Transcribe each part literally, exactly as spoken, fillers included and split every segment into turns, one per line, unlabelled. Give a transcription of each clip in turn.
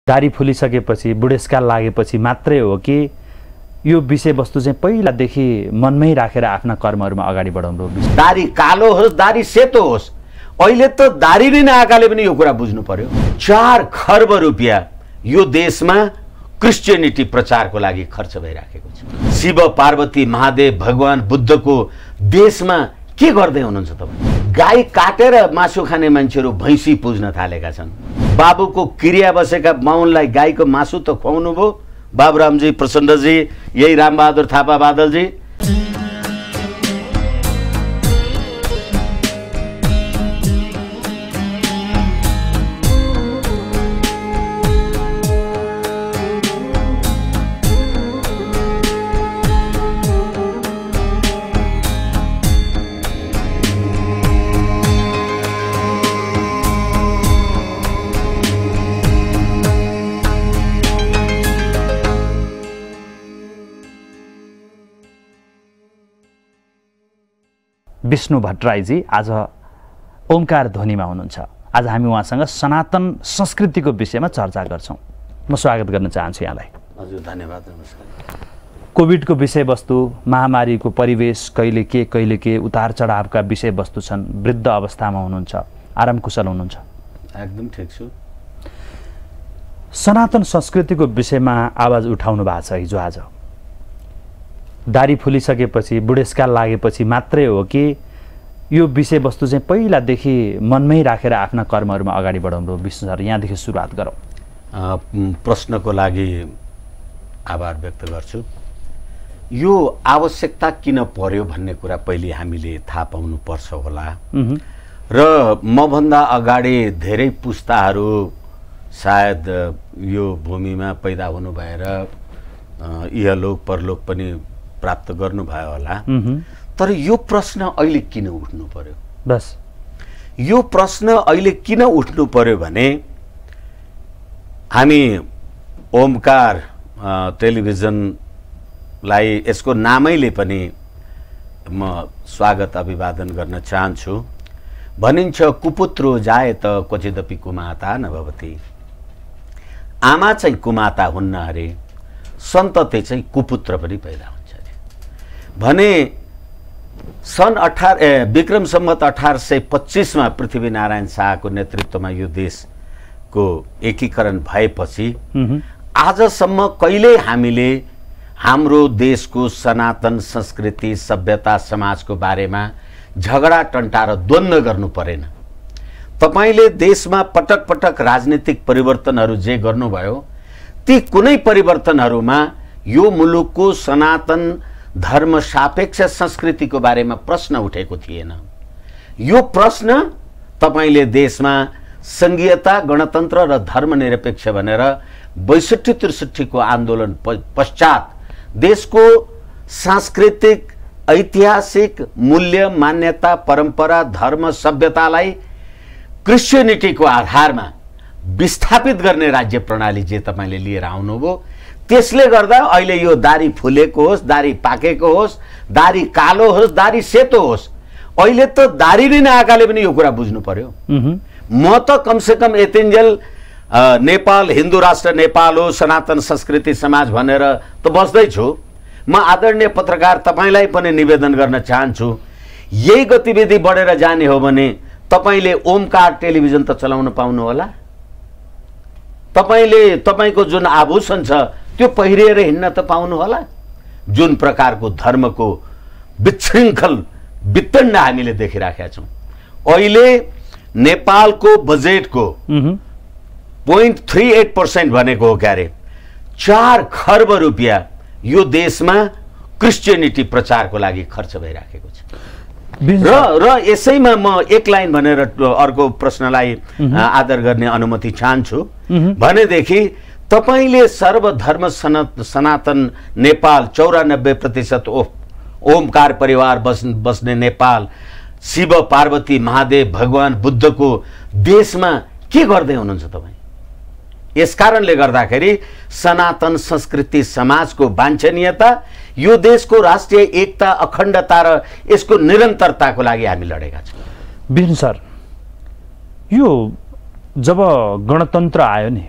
दारी फुलिसकेपछि बुढेसकाल लागेपछि मात्रै हो कि यो विषयवस्तु चाहिँ पहिलादेखि मनमै राखेर आफ्ना कर्महरुमा अगाडि बढाउनु हो?
दारी कालो होस् दारी सेतो होस्, अहिले त दारी नै नआएकाले पनि यो कुरा बुझ्नु पर्यो। चार खर्ब रुपियाँ यो देशमा क्रिश्चियनिटी प्रचारको लागि खर्च भइराखेको छ। शिव पार्वती महादेव भगवान बुद्धको देशमा के गर्दै हुनुहुन्छ तपाईँ? गाई काटेर मासु खाने मान्छेहरू भैँसी पुज्न थालेका छन्। बाबुको क्रिया बसेका बाहुनलाई गाईको मासु त खुवाउनु भयो। बाबुरामजी, प्रचण्डजी, यही रामबहादुर थापा बादलजी।
विष्णु भट्टराईजी आज ओमकार ध्वनिमा हुनुहुन्छ। आज हामी उहाँसँग सनातन संस्कृतिको विषयमा चर्चा गर्छौं। म स्वागत गर्न चाहन्छु यहाँलाई।
हजुर, धन्यवाद, नमस्कार।
कोभिडको विषयवस्तु, महामारीको परिवेश, कहिले के कहिले के उतार चढावका विषयवस्तु छन्। वृद्ध अवस्थामा हुनुहुन्छ, आराम कुशल हुनुहुन्छ?
एकदम ठिक छु।
सनातन संस्कृतिको विषयमा आवाज उठाउनु भएको छ हिजो आज। दारी फुलिसकेपछि बुढेसकाल लागेपछि मात्रै हो कि यो विषयवस्तु चाहिँ पहिलादेखि मनमै राखेर आफ्ना कर्महरुमा अगाडि बढाउनु हो? विष्णु सर, यहाँदेखि सुरुवात गरौँ।
प्रश्नको लागि आभार व्यक्त गर्छु। यो आवश्यकता किन पर्यो भन्ने कुरा पहिले हामीले थाहा पाउनु पर्छ होला। र मभन्दा अगाडि धेरै पुस्ताहरू सायद यो भूमिमा पैदा हुनु भएर इहलोक परलोक पनि प्राप्त गर्नु भयो होला। तर यो प्रश्न अहिले किन उठ्नु पर्यो?
बस
यो प्रश्न अहिले किन उठ्नु पर्यो भने हामी ओमकार टेलिभिजनलाई यसको नामैले पनि म स्वागत अभिवादन गर्न चाहन्छु। भनिन्छ कुपुत्रो जायत क्वचिदपि कुमाता नभवति। आमा चाहिँ कुमाता हुन्न अरे, सन्तति चाहिँ कुपुत्र पनि पैदा हुन्छ भने। सन् अठार ए विक्रम सम्वत अठार सय पच्चीसमा पृथ्वीनारायण शाहको नेतृत्वमा यो देशको एकीकरण भएपछि आजसम्म कहिल्यै हामीले हाम्रो देशको सनातन संस्कृति, सभ्यता, समाजको बारेमा झगडा टन्टा र द्वन्द्व गर्नु परेन। तपाईले देशमा पटक पटक राजनीतिक परिवर्तनहरू जे गर्नुभयो, ती कुनै परिवर्तनहरूमा यो मुलुकको सनातन धर्म सापेक्ष संस्कृतिको बारेमा प्रश्न उठेको थिएन। यो प्रश्न तपाईले देशमा संघीयता, गणतन्त्र र धर्मनिरपेक्ष भनेर बैसठी त्रिसठी को आन्दोलन पश्चात देशको सांस्कृतिक, ऐतिहासिक मूल्य, मान्यता, परम्परा, धर्म, सभ्यतालाई क्रिश्चियनिटीको आधारमा विस्थापित गर्ने राज्य प्रणाली जे तपाईले लिएर आउनुभयो, त्यसले गर्दा अहिले यो दारी फुलेको होस्, दारी पाकेको होस्, दारी कालो होस्, दारी सेतो होस्, अहिले त दारी नै नआएकाले पनि यो कुरा बुझ्नु पर्यो। म त कमसे कम यतिन्जेल नेपाल हिन्दू राष्ट्र नेपाल हो, सनातन संस्कृति समाज भनेर त बस्दैछु। म आदरणीय पत्रकार तपाईलाई पनि निवेदन गर्न चाहन्छु, यही गतिविधि बढेर जाने हो भने तपाईले ओमकार टेलिभिजन त चलाउन पाउनु होला। तपाईले तपाईको जुन आभूषण छ त्यो पहिरिएर हिँड्न त पाउनु होला। जुन प्रकारको धर्मको विशृङ्खल वितण्ड हामीले देखिराखेका छौँ। अहिले नेपालको बजेटको पोइन्ट थ्री एट पर्सेंट भनेको हो क्यारे चार खर्ब रुपियाँ यो देशमा क्रिश्चियनिटी प्रचारको लागि खर्च भइराखेको छ। र र यसैमा म एक लाइन भनेर अर्को प्रश्नलाई आदर गर्ने अनुमति चाहन्छु। भनेदेखि तपाईले सर्वधर्म सनातन नेपाल, चौरानब्बे प्रतिशत ओमकार परिवार बस बस्ने नेपाल, शिव पार्वती महादेव भगवान बुद्धको देशमा के गर्दै हुनुहुन्छ तपाईँ? यसकारणले गर्दाखेरि सनातन संस्कृति समाजको वाञ्छनीयता, यो देशको राष्ट्रिय एकता, अखण्डता र यसको निरन्तरताको लागि हामी लडेका छौँ।
विष्णु सर, यो जब गणतन्त्र आयो नि,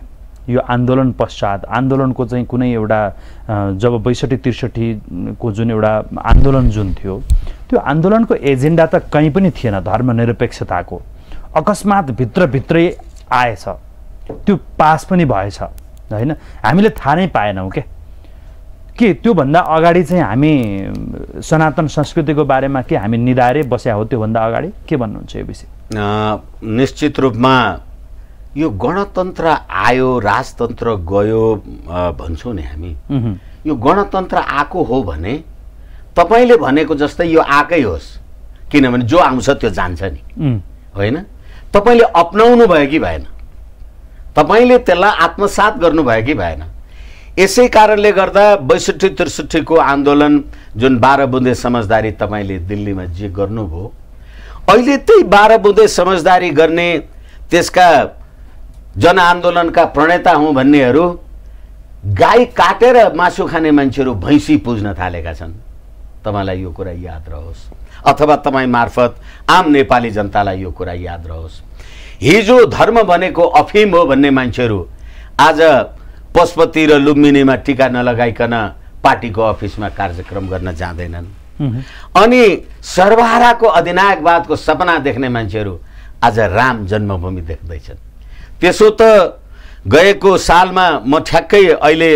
यो आन्दोलन पश्चात आन्दोलनको चाहिँ कुनै एउटा जब बैसठी त्रिसठीको जुन एउटा आन्दोलन जुन थियो त्यो आन्दोलनको एजेन्डा त कहीँ पनि थिएन धर्मनिरपेक्षताको, अकस्मात भित्रभित्रै आएछ, त्यो पास पनि भएछ होइन, हामीले थाहा नै पाएनौँ के के त्योभन्दा अगाडि चाहिँ हामी सनातन संस्कृतिको बारेमा के हामी निधारे बस्या हो? त्योभन्दा अगाडि के भन्नुहुन्छ यो विषय?
निश्चित रूपमा यो गणतन्त्र आयो राजतन्त्र गयो भन्छौँ नि हामी, यो गणतन्त्र आएको हो भने तपाईँले भनेको जस्तै यो आएकै होस्, किनभने जो आउँछ त्यो जान्छ नि होइन। तपाईँले अपनाउनु भयो कि भएन, तपाईँले त्यसलाई आत्मसात गर्नुभयो कि भएन। यसै कारणले गर्दा बैसठी त्रिसठीको आन्दोलन जुन बाह्र बुँदे समझदारी तपाईँले दिल्लीमा जे गर्नुभयो, अहिले त्यही बाह्र बुँदे समझदारी गर्ने त्यसका जनआन्दोलनका प्रणेता हुँ भन्नेहरू गाई काटेर मासु खाने मान्छेहरू भैँसी पुज्न थालेका छन्। तपाईँलाई यो कुरा याद रहोस्, अथवा तपाईँ मार्फत आम नेपाली जनतालाई यो कुरा याद रहोस्। हिजो धर्म भनेको अफिम हो भन्ने मान्छेहरू आज पशुपति र लुम्बिनीमा टीका नलगाइकन पार्टीको अफिसमा कार्यक्रम गर्न जाँदैनन्। अनि सर्वहाराको अधिनायकवादको सपना देख्ने मान्छेहरू आज राम जन्मभूमि देख्दैछन्। त्यसो त गएको सालमा म ठ्याक्कै अहिले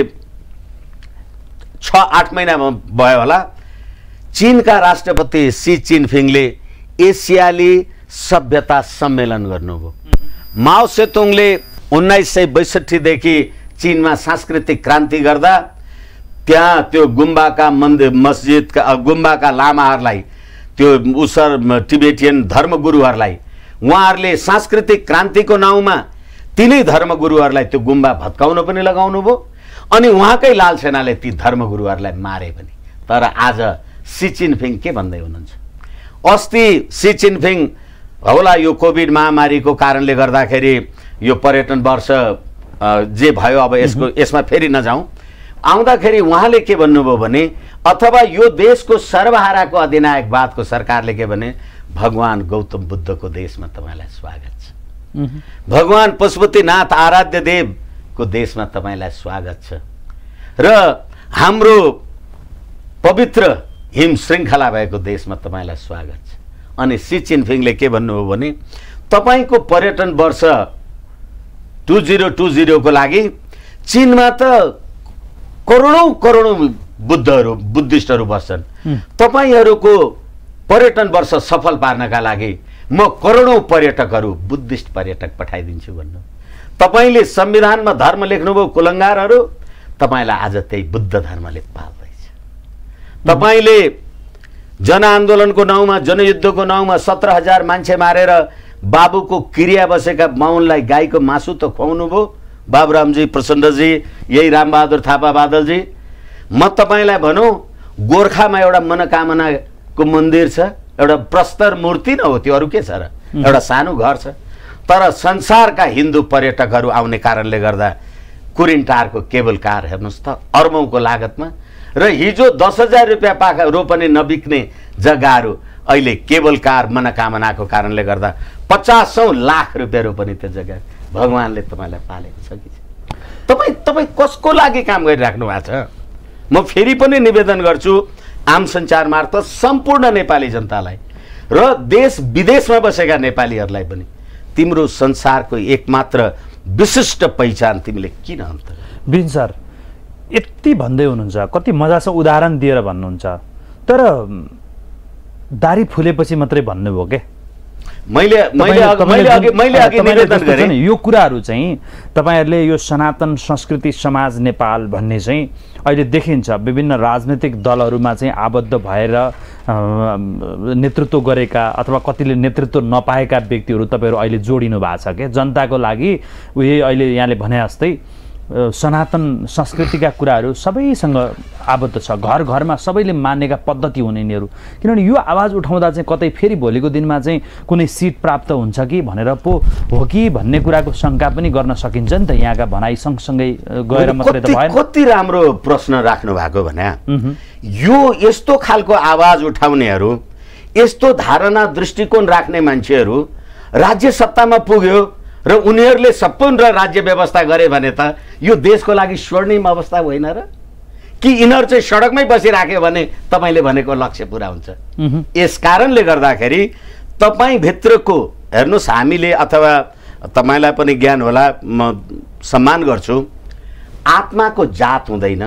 छ आठ महिना भयो होला, चीनका राष्ट्रपति सी चिनफिङले एसियाली सभ्यता सम्मेलन गर्नुभयो। माओ सेतुङले उन्नाइस सय बैसठीदेखि चीनमा सांस्कृतिक क्रान्ति गर्दा त्यहाँ त्यो गुम्बाका मन्दिर मस्जिदका गुम्बाका लामाहरूलाई, त्यो उसर टिबेटियन धर्मगुरुहरूलाई उहाँहरूले सांस्कृतिक क्रान्तिको नाउँमा तिनै धर्मगुरुहरूलाई त्यो गुम्बा भत्काउन पनि लगाउनु भयो। अनि उहाँकै लाल सेनाले ती धर्मगुरुहरूलाई मारे पनि। तर आज सी चिनफिङ के भन्दै हुनुहुन्छ? अस्ति सी चिनफिङ होला यो कोभिड महामारीको कारणले गर्दाखेरि यो पर्यटन वर्ष जे भयो अब यसको यसमा फेरि नजाउँ, आउँदाखेरि उहाँले के भन्नुभयो भने अथवा यो देशको सर्वहाराको अधिनायकवादको सरकारले के भने भगवान गौतम बुद्धको देशमा तपाईँलाई स्वागत छ, भगवान पशुपतिनाथ आराध्य देवको देशमा तपाईँलाई स्वागत छ र हाम्रो पवित्र हिम श्रृङ्खला भएको देशमा तपाईँलाई स्वागत छ। अनि सी चिनफिङले के भन्नुभयो भने तपाईँको पर्यटन वर्ष टु जिरो टु जिरोको लागि चीनमा त करोडौँ करोडौँ बुद्धहरू बुद्धिस्टहरू बस्छन्, तपाईँहरूको पर्यटन वर्ष सफल पार्नका लागि म करोडौँ पर्यटकहरू बुद्धिस्ट पर्यटक पठाइदिन्छु भन्नु। तपाईँले संविधानमा धर्म लेख्नुभयो कुलङ्गारहरू, तपाईँलाई आज त्यही बुद्ध धर्मले पाल्दैछ। तपाईँले जनआन्दोलनको नाउँमा जनयुद्धको नाउँमा सत्र हजार मान्छे मारेर बाबुको क्रिया बसेका बाहुनलाई गाईको मासु त खुवाउनु भयो बाबुरामजी प्रचण्डजी, यही रामबहादुर थापा बादलजी। म तपाईँलाई भनौँ गोर्खामा एउटा मनोकामनाको मन्दिर छ, एउटा प्रस्तर मूर्ति न हो त्यो, अरू के छ र, एउटा सानो घर छ। तर संसारका हिन्दू पर्यटकहरू आउने कारणले गर्दा कुरिन्टारको केबल कार हेर्नुहोस् त अर्बौँको लागतमा, र हिजो दस हजार रुपियाँ पाखा रोपनी नबिक्ने जग्गाहरू अहिले केबल कार मनोकामनाको कारणले गर्दा पचासौँ लाख रुपियाँ रोपनी त्यो जग्गा। भगवानले तपाईँलाई पालेको छ कि तपाईँ तपाईँ कसको लागि काम गरिराख्नु भएको छ? म फेरि पनि निवेदन गर्छु आम सञ्चार मार्फत सम्पूर्ण नेपाली जनतालाई र देश विदेशमा बसेका नेपालीहरूलाई पनि, तिम्रो संसारको एकमात्र विशिष्ट पहिचान तिमीले किन अन्त?
बिन सर यति भन्दै हुनुहुन्छ, कति मजासँग उदाहरण दिएर भन्नुहुन्छ, तर दारी फुलेपछि मात्रै भन्नुभयो के?
मैले मैले मैले अघि मैले अघि निवेदन गरेँ
यो कुराहरू चाहिँ तपाईँहरूले यो सनातन संस्कृति समाज नेपाल भन्ने चाहिँ अहिले देखिन्छ विभिन्न राजनैतिक दलहरूमा चाहिँ आबद्ध भएर नेतृत्व गरेका अथवा कतिले नेतृत्व नपाएका व्यक्तिहरू तपाईँहरू अहिले जोडिनु भएको छ के जनताको लागि। उही अहिले यहाँले भने जस्तै सनातन संस्कृतिका कुराहरू सबैसँग आबद्ध छ, घर घरमा सबैले मान्नेका पद्धति हुने यिनीहरू। किनभने यो आवाज उठाउँदा चाहिँ कतै फेरि भोलिको दिनमा चाहिँ कुनै सिट प्राप्त हुन्छ कि भनेर पो हो कि भन्ने कुराको शङ्का पनि गर्न सकिन्छ नि त। यहाँका भनाइ सँगसँगै गएर मात्रै त भएन।
कति राम्रो प्रश्न राख्नु भएको भने यो यस्तो खालको आवाज उठाउनेहरू, यस्तो धारणा दृष्टिकोण राख्ने मान्छेहरू राज्य सत्तामा पुग्यो र उनीहरूले सम्पूर्ण राज्य व्यवस्था गरे भने त यो देशको लागि स्वर्णिम अवस्था होइन र? कि यिनीहरू चाहिँ सडकमै बसिराख्यो भने तपाईँले भनेको लक्ष्य पुरा हुन्छ। यस कारणले गर्दाखेरि तपाईँभित्रको हेर्नुहोस्, हामीले अथवा तपाईँलाई पनि ज्ञान होला, म सम्मान गर्छु, आत्माको जात हुँदैन,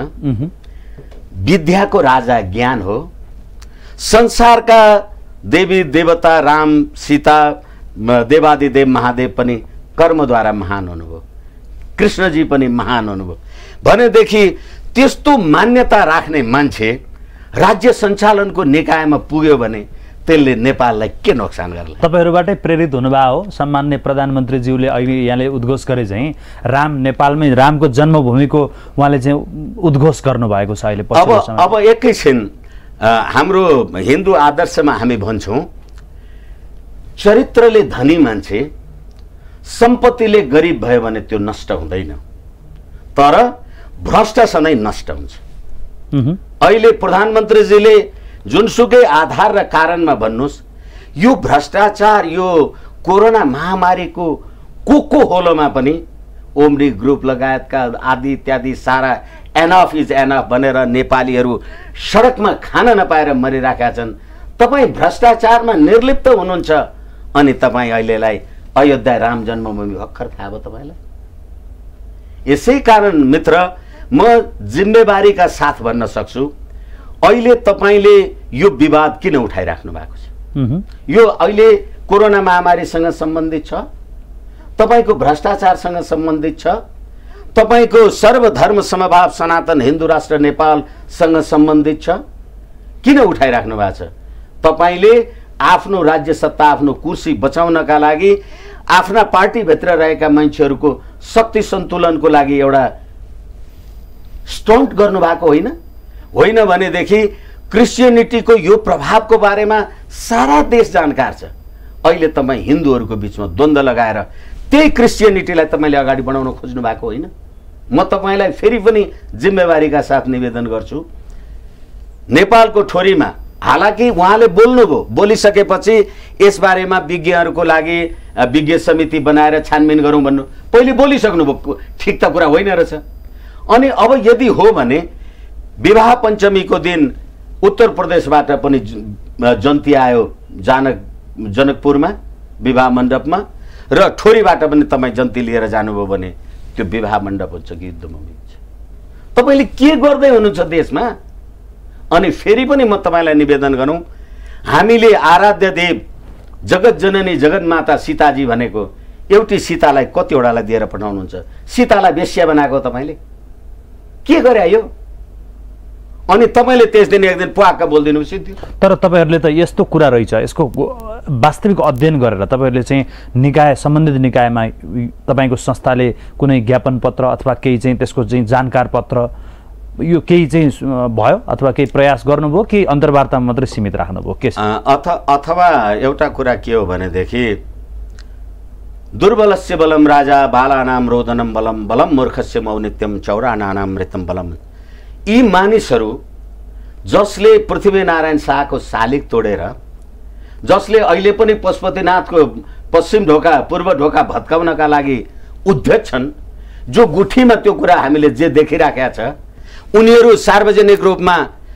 विद्याको राजा ज्ञान हो। संसारका देवी देवता राम सीता देवादिदेव महादेव पनि कर्मद्वारा महान हुनुभयो, कृष्णजी पनि महान हुनुभयो भनेदेखि त्यस्तो मान्यता राख्ने मान्छे राज्य सञ्चालनको निकायमा पुग्यो भने त्यसले नेपाललाई के नोक्सान गर्ला?
तपाईहरुबाटै प्रेरित हुनुभएको हो। सम्माननीय प्रधानमन्त्रीज्यूले अहिले यहाँले उद्घोष गरे चाहिँ राम नेपालमै रामको जन्मभूमिको उहाँले चाहिँ उद्घोष गर्नुभएको छ अहिले
अब अब एकैछिन हाम्रो हिन्दू आदर्शमा हामी भन्छौँ चरित्रले धनी मान्छे सम्पत्तिले गरिब भयो भने त्यो नष्ट हुँदैन, तर भ्रष्ट सधैँ नष्ट हुन्छ। अहिले प्रधानमन्त्रीजीले जुनसुकै आधार र कारणमा भन्नुस्, यो भ्रष्टाचार यो कोरोना महामारीको को को होलोमा पनि ओमनी ग्रुप लगायतका आदि इत्यादि सारा एनफ इज एनफ भनेर नेपालीहरू सडकमा खान नपाएर मरिराखेका छन्। तपाईँ भ्रष्टाचारमा निर्लिप्त हुनुहुन्छ अनि तपाईँ अहिलेलाई अयोध्या राम जन्मभूमि भर्खर थाहा भयो तपाईँलाई। यसै कारण मित्र म जिम्मेवारीका साथ भन्न सक्छु, अहिले तपाईँले यो विवाद किन उठाइराख्नु भएको छ? यो अहिले कोरोना महामारीसँग सम्बन्धित छ, तपाईँको भ्रष्टाचारसँग सम्बन्धित छ, तपाईँको सर्वधर्म समभाव सनातन हिन्दू राष्ट्र नेपालसँग सम्बन्धित छ। किन उठाइराख्नु भएको छ? तपाईँले आफ्नो राज्य सत्ता आफ्नो कुर्सी बचाउनका लागि आफ्ना पार्टीभित्र रहेका मान्छेहरूको शक्ति सन्तुलनको लागि एउटा स्टन्ट गर्नुभएको होइन? होइन भनेदेखि क्रिस्चियनिटीको यो प्रभावको बारेमा सारा देश जानकार छ। अहिले तपाईँ हिन्दूहरूको बिचमा द्वन्द्व लगाएर त्यही क्रिस्चियनिटीलाई तपाईँले अगाडि बढाउन खोज्नु भएको होइन? म तपाईँलाई फेरि पनि जिम्मेवारीका साथ निवेदन गर्छु, नेपालको ठोरीमा हालाकि उहाँले बोल्नुभयो, बोलिसकेपछि यसबारेमा विज्ञहरूको लागि विज्ञ समिति बनाएर छानबिन गरौँ भन्नु पहिले बोलिसक्नुभयो, ठिक त कुरा होइन रहेछ। अनि अब यदि हो भने विवाह पञ्चमीको दिन उत्तर प्रदेशबाट पनि जन्ती आयो जानक जनकपुरमा विवाह मण्डपमा, र ठोरीबाट पनि तपाईँ जन्ती लिएर जानुभयो भने त्यो विवाह मण्डप हुन्छ कि युद्धभूमि हुन्छ? तपाईँले के गर्दै हुनुहुन्छ देशमा? अनि फेरि पनि म तपाईँलाई निवेदन गरौँ, हामीले आराध्य देव जगत जननी जगन्माता सीताजी भनेको एउटी सीतालाई कतिवटालाई दिएर पठाउनुहुन्छ? सीतालाई वेश्या बनाएको तपाईँले के गरे यो? अनि तपाईँले त्यस दिन एक दिन पुवाक्क बोलिदिनु सिद्धि।
तर तपाईँहरूले त यस्तो कुरा रहेछ, यसको वास्तविक अध्ययन गरेर तपाईँहरूले चाहिँ निकाय सम्बन्धित निकायमा तपाईँको संस्थाले कुनै ज्ञापन पत्र अथवा केही चाहिँ त्यसको चाहिँ जानकार पत्र यो केही चाहिँ भयो अथवा केही प्रयास गर्नुभयो कि अन्तर्वार्तामा मात्रै सीमित राख्नुभयो के?
अथ अथवा एउटा कुरा के हो भनेदेखि दुर्बलस्य बलम राजा बालानाम रोदनम बलम बलम मूर्खस्य मौनित्यम चौरानानाम मृतम बलम। यी मानिसहरू जसले पृथ्वीनारायण शाहको शालिग तोडेर, जसले अहिले पनि पशुपतिनाथको पश्चिम ढोका पूर्व ढोका भत्काउनका लागि उद्यत छन्, जो गुठीमा त्यो कुरा हामीले जे देखिराखेका छ, उनीहरू सार्वजनिक रूपमा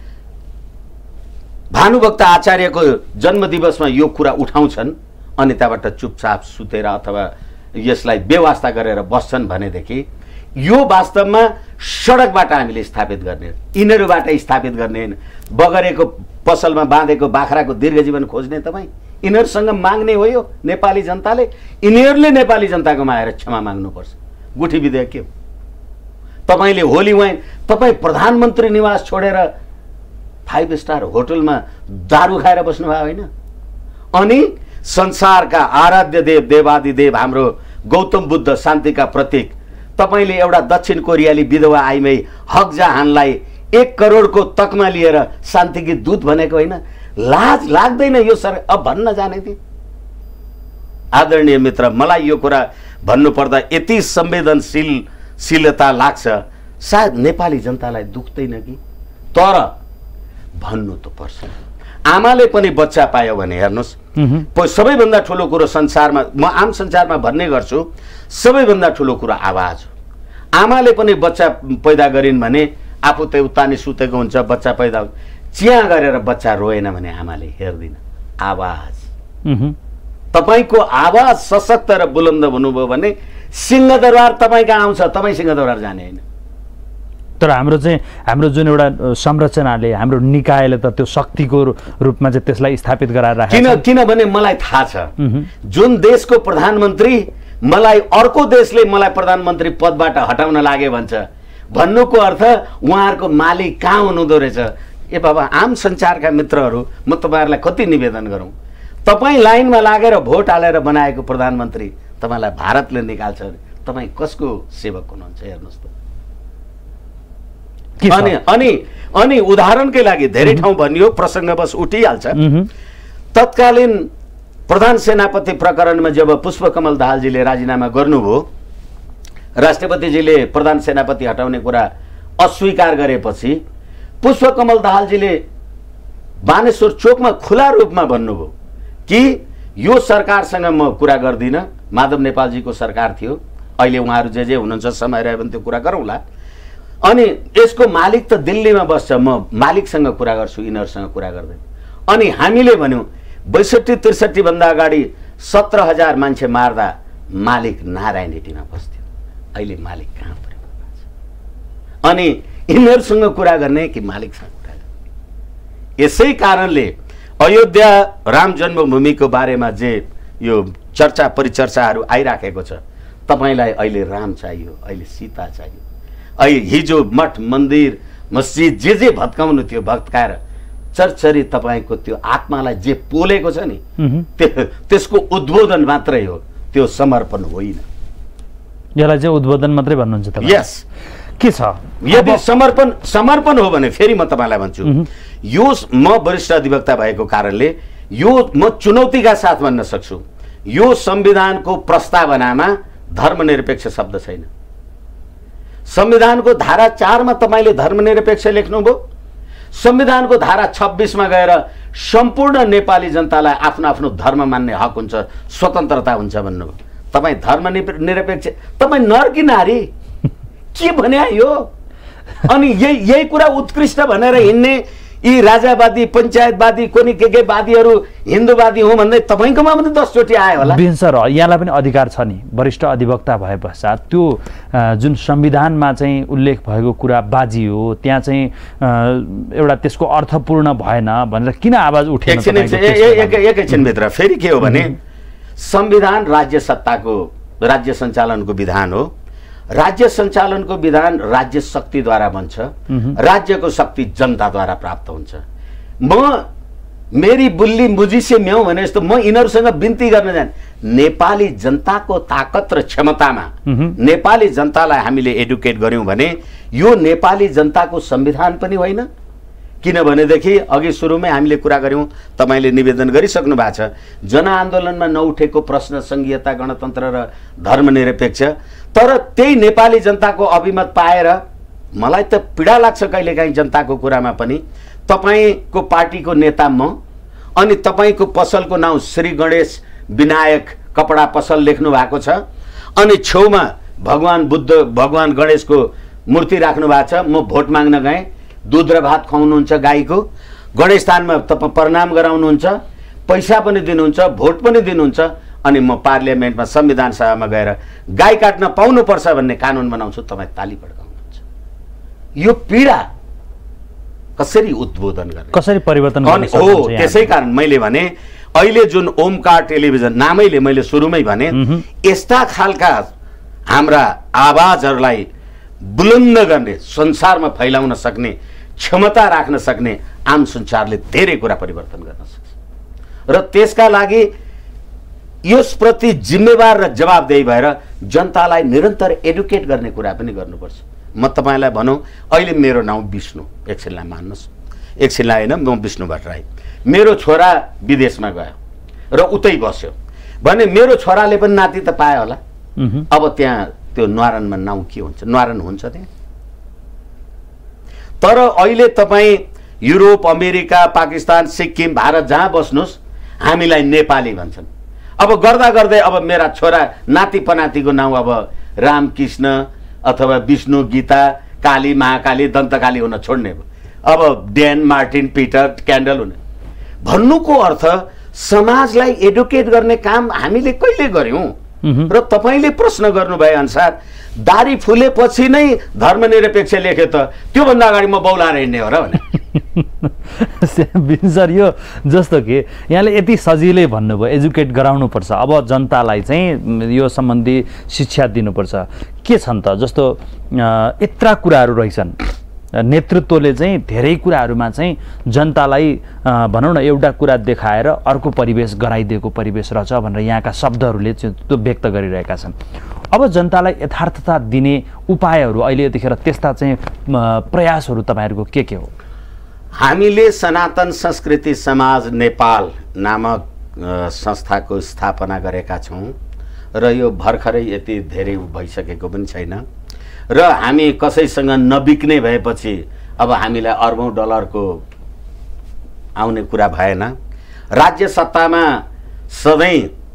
भानुभक्त आचार्यको जन्मदिवसमा यो कुरा उठाउँछन् अनि त्यहाँबाट चुपचाप सुतेर अथवा यसलाई बेवास्ता गरेर बस्छन् भनेदेखि यो वास्तवमा सडकबाट हामीले स्थापित गर्ने, यिनीहरूबाट स्थापित गर्ने, बगरेको पसलमा बाँधेको बाख्राको दीर्घजीवन खोज्ने तपाईँ यिनीहरूसँग माग्ने हो यो नेपाली जनताले? यिनीहरूले नेपाली जनताकोमा आएर क्षमा माग्नुपर्छ। गुठी विधेयक के हो? तपाईँले होली वाइन तपाईँ प्रधानमन्त्री निवास छोडेर फाइभ स्टार होटलमा दारू खाएर बस्नुभयो होइन? अनि संसारका आराध्य देव देवादिदेव हाम्रो गौतम बुद्ध शान्तिका प्रतीक तपाईँले एउटा दक्षिण कोरियाली विधवा आइमै हक जहानलाई एक करोडको तकमा लिएर शान्तिकी दूत भनेको होइन? लाज लाग्दैन यो सर? अब भन्न जाने थिए। आदरणीय मित्र, मलाई यो कुरा भन्नुपर्दा यति संवेदनशील शीलता लाग्छ, सायद नेपाली जनतालाई दुख्दैन कि, तर भन्नु त पर्छ। आमाले पनि बच्चा पायो भने हेर्नुहोस्, सबैभन्दा ठुलो कुरो संसारमा, म आम संसारमा भन्ने गर्छु, सबैभन्दा ठुलो कुरो आवाज हो। आमाले पनि बच्चा पैदा गरिन् भने आफू त उत्तानी सुतेको हुन्छ, बच्चा पैदा चिया गरेर बच्चा रोएन भने आमाले हेर्दिन। आवाज, तपाईँको आवाज सशक्त र बुलन्द हुनुभयो भने सिंहदरबार तपाईँ कहाँ आउँछ, तपाईँ सिंहदरबार जाने होइन।
तर हाम्रो चाहिँ हाम्रो जुन एउटा संरचनाले, हाम्रो निकायले त त्यो शक्तिको रूपमा चाहिँ त्यसलाई स्थापित गराएर राखेको
किन किनभने मलाई थाहा छ, जुन देशको प्रधानमन्त्री मलाई अर्को देशले मलाई प्रधानमन्त्री पदबाट हटाउन लागे भन्छ, भन्नुको अर्थ उहाँहरूको मालिक कहाँ हुनुहुँदो रहेछ। ए बाबा, आम सञ्चारका मित्रहरू, म तपाईँहरूलाई कति निवेदन गरौँ, तपाईँ लाइनमा लागेर भोट हालेर बनाएको प्रधानमन्त्री तपाईँलाई भारतले निकाल्छ, तपाईँ कसको सेवक हुनुहुन्छ हेर्नुहोस् त। अनि अनि अनि उदाहरणकै लागि धेरै ठाउँ भनियो, प्रसङ्गवश उठिहाल्छ। तत्कालीन प्रधान सेनापति प्रकरणमा जब पुष्पकमल दाहालजीले राजीनामा गर्नुभयो, राष्ट्रपतिजीले प्रधान सेनापति हटाउने कुरा अस्वीकार गरेपछि पुष्पकमल दाहालजीले बानेश्वर चोकमा खुला रूपमा भन्नुभयो कि यो सरकारसँग म कुरा गर्दिनँ। माधव नेपालजीको सरकार थियो, अहिले उहाँहरू जे जे हुनुहुन्छ समय रह्यो भने त्यो कुरा गरौँला। अनि यसको मालिक त दिल्लीमा बस्छ, म मालिकसँग कुरा गर्छु, यिनीहरूसँग कुरा गर्दैन। अनि हामीले भन्यौँ बैसठी त्रिसठी भन्दा अगाडि सत्र हजार मान्छे मार्दा मालिक नारायण हिटीमा बस्थ्यो, अहिले मालिक कहाँ पऱ्यो। अनि यिनीहरूसँग कुरा गर्ने कि मालिकसँग कुरा गर्ने। यसै कारणले अयोध्या राम जन्मभूमिको बारेमा जे यो चर्चा परिचर्चाहरू आइराखेको छ, तपाईँलाई अहिले राम चाहियो, अहिले सीता चाहियो। अहिले हिजो मठ मन्दिर मस्जिद जे जे भत्काउनु थियो भत्काएर चरचरी तपाईँको त्यो आत्मालाई जे पोलेको छ नि, त्यसको उद्बोधन मात्रै हो, त्यो समर्पण होइन।
यसलाई चाहिँ उद्बोधन मात्रै भन्नुहुन्छ तपाईँ?
यस।
के छ,
यदि समर्पण समर्पण हो भने फेरि म तपाईँलाई भन्छु, यो म वरिष्ठ अधिवक्ता भएको कारणले यो म चुनौतीका साथ भन्न सक्छु, यो संविधानको प्रस्तावनामा धर्मनिरपेक्ष शब्द छैन। संविधानको धारा चारमा तपाईँले धर्मनिरपेक्ष लेख्नुभयो, संविधानको धारा छब्बिसमा गएर सम्पूर्ण नेपाली जनतालाई आफ्नो आफ्नो धर्म मान्ने हक हुन्छ, स्वतन्त्रता हुन्छ भन्नुभयो। तपाईँ धर्मनिरपेक्ष, तपाईँ नर कि नारी के भने यो? अनि यही यही कुरा उत्कृष्ट भनेर हिँड्ने यी राजावादी पञ्चायतवादी कोनी के के वादीहरू हिन्दूवादी हो भन्दै तपाईँकोमा पनि दसचोटि आयो होला।
बिन सर, यहाँलाई पनि अधिकार छ नि, वरिष्ठ अधिवक्ता भए पश्चात त्यो जुन संविधानमा चाहिँ उल्लेख भएको कुरा बाजी हो, त्यहाँ चाहिँ एउटा त्यसको अर्थपूर्ण भएन भनेर किन आवाज उठेन?
एकैछिनभित्र फेरि के हो भने संविधान राज्य सत्ताको, राज्य सञ्चालनको विधान हो। राज्य सञ्चालनको विधान राज्य शक्तिद्वारा बन्छ, राज्यको शक्ति जनताद्वारा प्राप्त हुन्छ। म मेरी बुल्ली मुझीसे म्याउ भने जस्तो म यिनीहरूसँग बिन्ती गर्न जाने, नेपाली जनताको ताकत र क्षमतामा नेपाली जनतालाई हामीले एडुकेट गर्यौं भने यो नेपाली जनताको संविधान पनि होइन। किनभनेदेखि अघि सुरुमै हामीले कुरा गर्यौं, तपाईले निवेदन गरिसक्नु भएको छ, जनआन्दोलनमा नउठेको प्रश्न संघीयता, गणतन्त्र र धर्मनिरपेक्ष, तर त्यही नेपाली जनताको अभिमत पाएर मलाई त पीडा लाग्छ कहिलेकाहीँ जनताको कुरामा पनि। तपाईको पार्टीको नेता म, अनि तपाईको पसलको नाउँ श्री गणेश विनायक कपडा पसल लेख्नु भएको छ, अनि छेउमा भगवान बुद्ध भगवान गणेशको मूर्ति राख्नु भएको छ। म भोट माग्न गएँ, दूध र भात खुवाउनुहुन्छ गाईको, गणेश स्थानमा तपाईँ प्रणाम गराउनुहुन्छ, पैसा पनि दिनुहुन्छ, भोट पनि दिनुहुन्छ, अनि म पार्लियामेन्टमा संविधान सभामा गएर गाई काट्न पाउनुपर्छ भन्ने कानुन बनाउँछु, तपाईँ ताली पड्काउनुहुन्छ। यो पीडा कसरी उद्बोधन गर्ने, कसरी परिवर्तन गर्ने हो। त्यसै कारण मैले भने अहिले जुन ओमकार टेलिभिजन नामैले मैले सुरुमै भने यस्ता खालका हाम्रा आवाजहरूलाई बुलन्द गर्ने, संसारमा फैलाउन सक्ने क्षमता राख्न सक्ने आम सञ्चारले धेरै कुरा परिवर्तन गर्न सक्छ। र त्यसका लागि यसप्रति जिम्मेवार र जवाबदेही भएर जनतालाई निरन्तर एडुकेट गर्ने कुरा पनि गर्नुपर्छ। म तपाईलाई भनौँ, अहिले मेरो नाउँ विष्णु, एकछिनलाई मान्नुहोस्, एकछिनलाई होइन, म विष्णु भट्टराई। मेरो छोरा विदेशमा गयो र उतै बस्यो भने मेरो छोराले पनि नाति त पायो होला। अब त्यहाँ त्यो न्वारानमा नाउँ के हुन्छ? न्वारान हुन्छ त्यहाँ। तर अहिले तपाईँ युरोप, अमेरिका, पाकिस्तान, सिक्किम, भारत जहाँ बस्नुहोस् हामीलाई नेपाली भन्छन्। अब गर्दा गर्दै अब मेरा छोरा नाति पनातिको नाउँ अब रामकृष्ण अथवा विष्णु, गीता, काली, महाकाली, दन्तकाली हुन छोड्ने भयो। अब डेन, मार्टिन, पिटर, क्यान्डल हुने। भन्नुको अर्थ समाजलाई एडुकेट गर्ने काम हामीले कहिले गर्यौं? र तपाईले प्रश्न गर्नुभए अनुसार दारी फुलेपछि नै धर्मनिरपेक्ष लेखे त त्योभन्दा अगाडि म बौलाएर हिँड्ने हो र भने।
सर यो जस्तो कि यहाँले यति सजिलै भन्नुभयो एजुकेट गराउनुपर्छ, अब जनतालाई चाहिँ यो सम्बन्धी शिक्षा दिनुपर्छ। के छन् त जस्तो यत्रा कुराहरू रहेछन्, नेतृत्वले चाहिँ धेरै कुराहरूमा चाहिँ जनतालाई भनौँ न एउटा कुरा देखाएर अर्को परिवेश गराइदिएको परिवेश रहेछ भनेर यहाँका शब्दहरूले त्यो व्यक्त गरिरहेका छन्। अब जनतालाई यथार्थता दिने उपायहरू अहिले यतिखेर त्यस्ता चाहिँ प्रयासहरू तपाईँहरूको के के हो?
हामीले सनातन संस्कृति समाज नेपाल नामक संस्थाको स्थापना गरेका छौँ र यो भर्खरै यति धेरै भइसकेको पनि छैन र हामी कसैसँग नबिक्ने भएपछि अब हामीलाई अर्बौं डलरको आउने कुरा भएन। राज्य सत्तामा सधैँ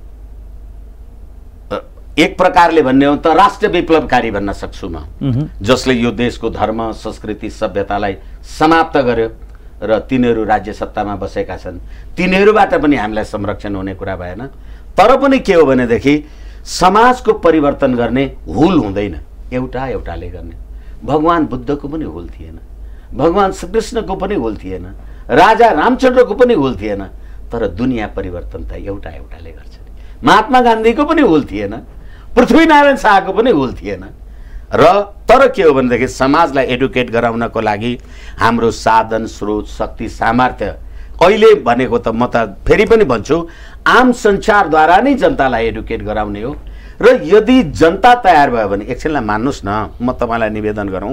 एक प्रकारले भन्ने हो त राष्ट्र विप्लवकारी भन्न सक्छु म, जसले यो देशको धर्म, संस्कृति, सभ्यतालाई समाप्त गर्यो र तिनीहरू राज्य सत्तामा बसेका छन्। तिनीहरूबाट पनि हामीलाई संरक्षण हुने कुरा भएन। तर पनि के हो भनेदेखि समाजको परिवर्तन गर्ने हुल हुँदैन, एउटा एउटाले गर्ने। भगवान बुद्धको पनि हुल थिएन, भगवान श्रीकृष्णको पनि हुल थिएन, राजा रामचन्द्रको पनि हुल थिएन, तर दुनियाँ परिवर्तन त एउटा एउटाले गर्छ। महात्मा गान्धीको पनि हुल थिएन, पृथ्वीनारायण शाहको पनि हुल थिएन। र तर के हो भनेदेखि समाजलाई एडुकेट गराउनको लागि हाम्रो साधन, स्रोत, शक्ति, सामर्थ्य अहिले भनेको त म त फेरि पनि भन्छु आम सञ्चारद्वारा नै जनतालाई एडुकेट गराउने हो। र यदि जनता तयार भयो भने एकछिनलाई मान्नुस् न, म तपाईलाई निवेदन गरौँ,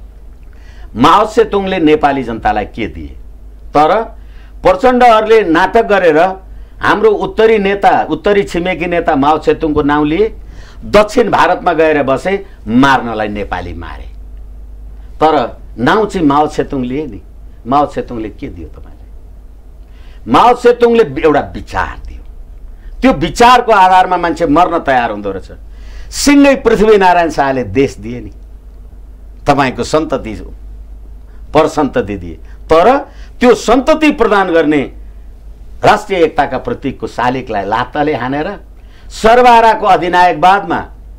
माओ सेतुङले नेपाली जनतालाई के दिए? तर प्रचण्डहरूले नाटक गरेर हाम्रो उत्तरी नेता, उत्तरी छिमेकी नेता माओ सेतुङको नाउँ लिए, दक्षिण भारतमा गएर बसे, मार्नलाई नेपाली मारे। तर नाउँ चाहिँ माओ सेतुङ लिए नि। माओ सेतुङले के दियो तपाईले? माओ सेतुङले एउटा विचार दियो, त्यो विचारको आधारमा मान्छे मर्न तयार हुँदो रहेछ। सिंगै पृथ्वीनारायण शाहले देश दिए नि, तपाईको सन्तति परसन्तति दिए। तर त्यो सन्तति प्रदान गर्ने राष्ट्रिय एकताका प्रतीकको शालिगलाई लात्ताले हानेर सर्वहाराको अधिनायकवादमा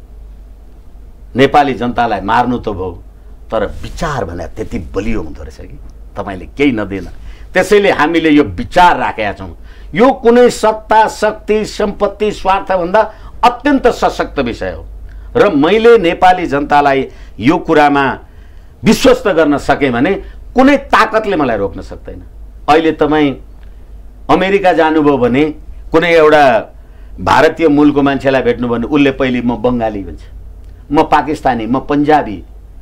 नेपाली जनतालाई मार्नु त भयो, तर विचार भने त्यति बलियो हुँदो रहेछ कि तपाईले केही नदिन। त्यसैले हामीले यो विचार राखेका छौँ। यो कुनै सत्ता, शक्ति, सम्पत्ति, स्वार्थभन्दा अत्यन्त सशक्त विषय हो र मैले नेपाली जनतालाई यो कुरामा विश्वस्त गर्न सकेँ भने कुनै ताकतले मलाई रोक्न सक्दैन। अहिले तपाईँ अमेरिका जानुभयो भने कुनै एउटा भारतीय मूलको मान्छेलाई भेट्नु भने उसले पहिले म बङ्गाली भन्छ, म पाकिस्तानी, म पन्जाबी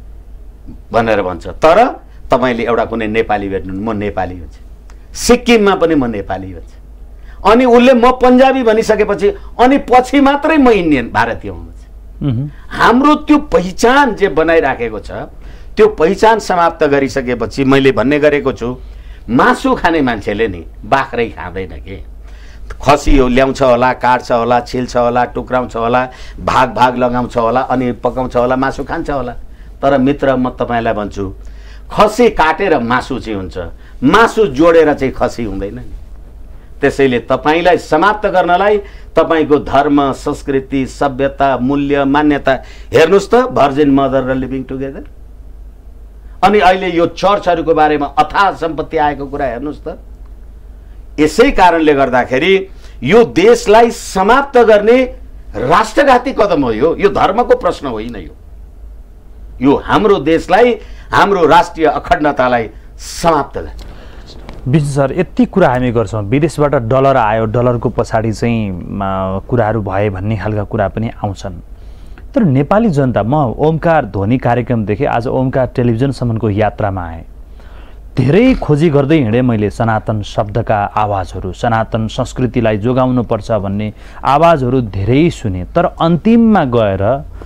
भनेर भन्छ। तर तपाईँले एउटा कुनै नेपाली भेट्नु म नेपाली भन्छ, सिक्किममा पनि म नेपाली भन्छ। अनि उसले म पन्जाबी भनिसकेपछि अनि पछि मात्रै म इन्डियन भारतीय हुनुहुन्छ। हाम्रो त्यो पहिचान जे बनाइराखेको छ त्यो पहिचान समाप्त गरिसकेपछि मैले भन्ने गरेको छु, मासु खाने मान्छेले नि बाख्रै खाँदैन के। खसी हो ल्याउँछ होला, काट्छ होला, छिल्छ होला, टुक्राउँछ होला, भाग भाग लगाउँछ होला, अनि पकाउँछ होला, मासु खान्छ होला। तर मित्र म तपाईँलाई भन्छु, खसी काटेर मासु चाहिँ हुन्छ, मासु जोडेर चाहिँ खसी हुँदैन नि। त्यसैले तपाईलाई समाप्त गर्नलाई तपाईको धर्म, संस्कृति, सभ्यता, मूल्य, मान्यता हेर्नुस् त, भर्जिन मदर र लिभिङ टुगेदर। अनि अहिले यो चर्चहरूको बारेमा अथाह सम्पत्ति आएको कुरा हेर्नुस् त। यसै कारणले गर्दाखेरि यो देशलाई समाप्त गर्ने राष्ट्रघाती कदम हो यो। यो धर्मको प्रश्न होइन, यो यो हाम्रो देशलाई, हाम्रो राष्ट्रिय अखण्डतालाई समाप्त गर्ने।
विष्णु सर, यति कुरा हामी गर्छौँ, विदेशबाट डलर आयो, डलरको पछाडि चाहिँ कुराहरू भए भन्ने खालका कुरा पनि आउँछन्। तर नेपाली जनता, म ओमकार ध्वनि कार्यक्रमदेखि आज ओमकार टेलिभिजनसम्मको यात्रामा आएँ, धेरै खोजी गर्दै हिँडेँ मैले सनातन शब्दका आवाजहरू, सनातन संस्कृतिलाई जोगाउनुपर्छ भन्ने आवाजहरू धेरै सुने। तर अन्तिममा गएर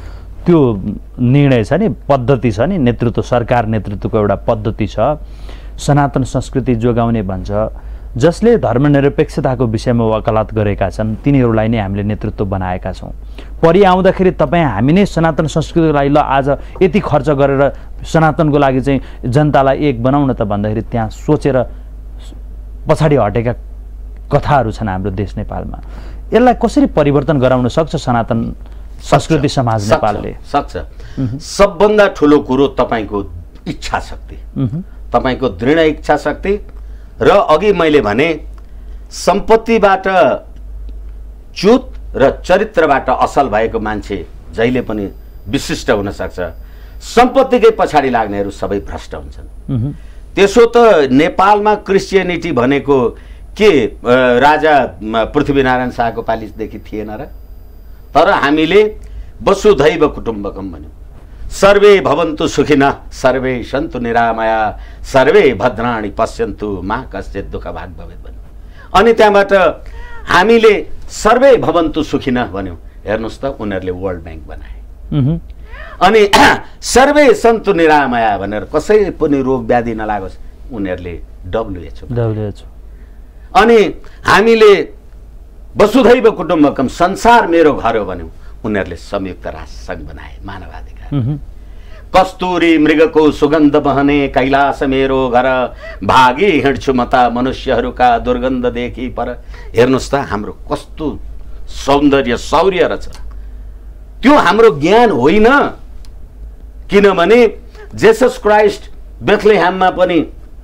त्यो निर्णय छ नि, पद्धति छ नि, नेतृत्व, सरकार नेतृत्वको एउटा पद्धति छ, सनातन संस्कृति जोगाउने भन्छ, जसले धर्मनिरपेक्षताको विषयमा वकालत गरेका छन् तिनीहरूलाई नै हामीले नेतृत्व बनाएका छौँ। परि आउँदाखेरि तपाईँ हामी नै सनातन संस्कृतिको लागि ल आज यति खर्च गरेर सनातनको लागि चाहिँ जनतालाई एक बनाउन त भन्दाखेरि त्यहाँ सोचेर पछाडि हटेका कथाहरू छन् हाम्रो देश नेपालमा। यसलाई कसरी परिवर्तन गराउन सक्छ सनातन संस्कृति समाज नेपालले?
सक्छ। सबभन्दा ठुलो कुरो तपाईँको इच्छा शक्ति, तपाईँको दृढ इच्छा शक्ति र अघि मैले भने सम्पत्तिबाट च्युत र चरित्रबाट असल भएको मान्छे जहिले पनि विशिष्ट हुन सक्छ। सम्पत्तिकै पछाडि लाग्नेहरू सबै भ्रष्ट हुन्छन्। त्यसो त नेपालमा क्रिस्चियनिटी भनेको के राजा पृथ्वीनारायण शाहको पालिदेखि थिएन र? तर हामीले वसुधैव कुटुम्बकम भन्यौँ। सर्वे भवन्तु सुखिनः सर्वे सन्तु निरामया सर्वे भद्राणि पश्यन्तु मा कश्चित् दुःख भाग भवेत् भन्यौँ। अनि त्यहाँबाट हामीले सर्वे भवन्तु सुखिनः भन्यौँ। हेर्नुहोस् त उनीहरूले वर्ल्ड ब्याङ्क बनाए। अनि सर्वे सन्तु निरामया भनेर कसै पनि रोग व्याधि नलागोस् उनीहरूले डब्लुएचओ डब्लुएचओ अनि हामीले वसुधैव कुटुम्बकम संसार मेरो घर हो भन्यौँ। उनीहरूले संयुक्त राष्ट्र सङ्घ बनाए मानवाधिकार। कस्तुरी मृगको सुगन्ध बहने कैलाश मेरो घर भागी हिँड्छु म त मनुष्यहरूका दुर्गन्ध देखि पर। हेर्नुहोस् त हाम्रो कस्तो सौन्दर्य शौर्य रहेछ। त्यो हाम्रो ज्ञान होइन, किनभने जेसस क्राइस्ट बेथलेहेममा पनि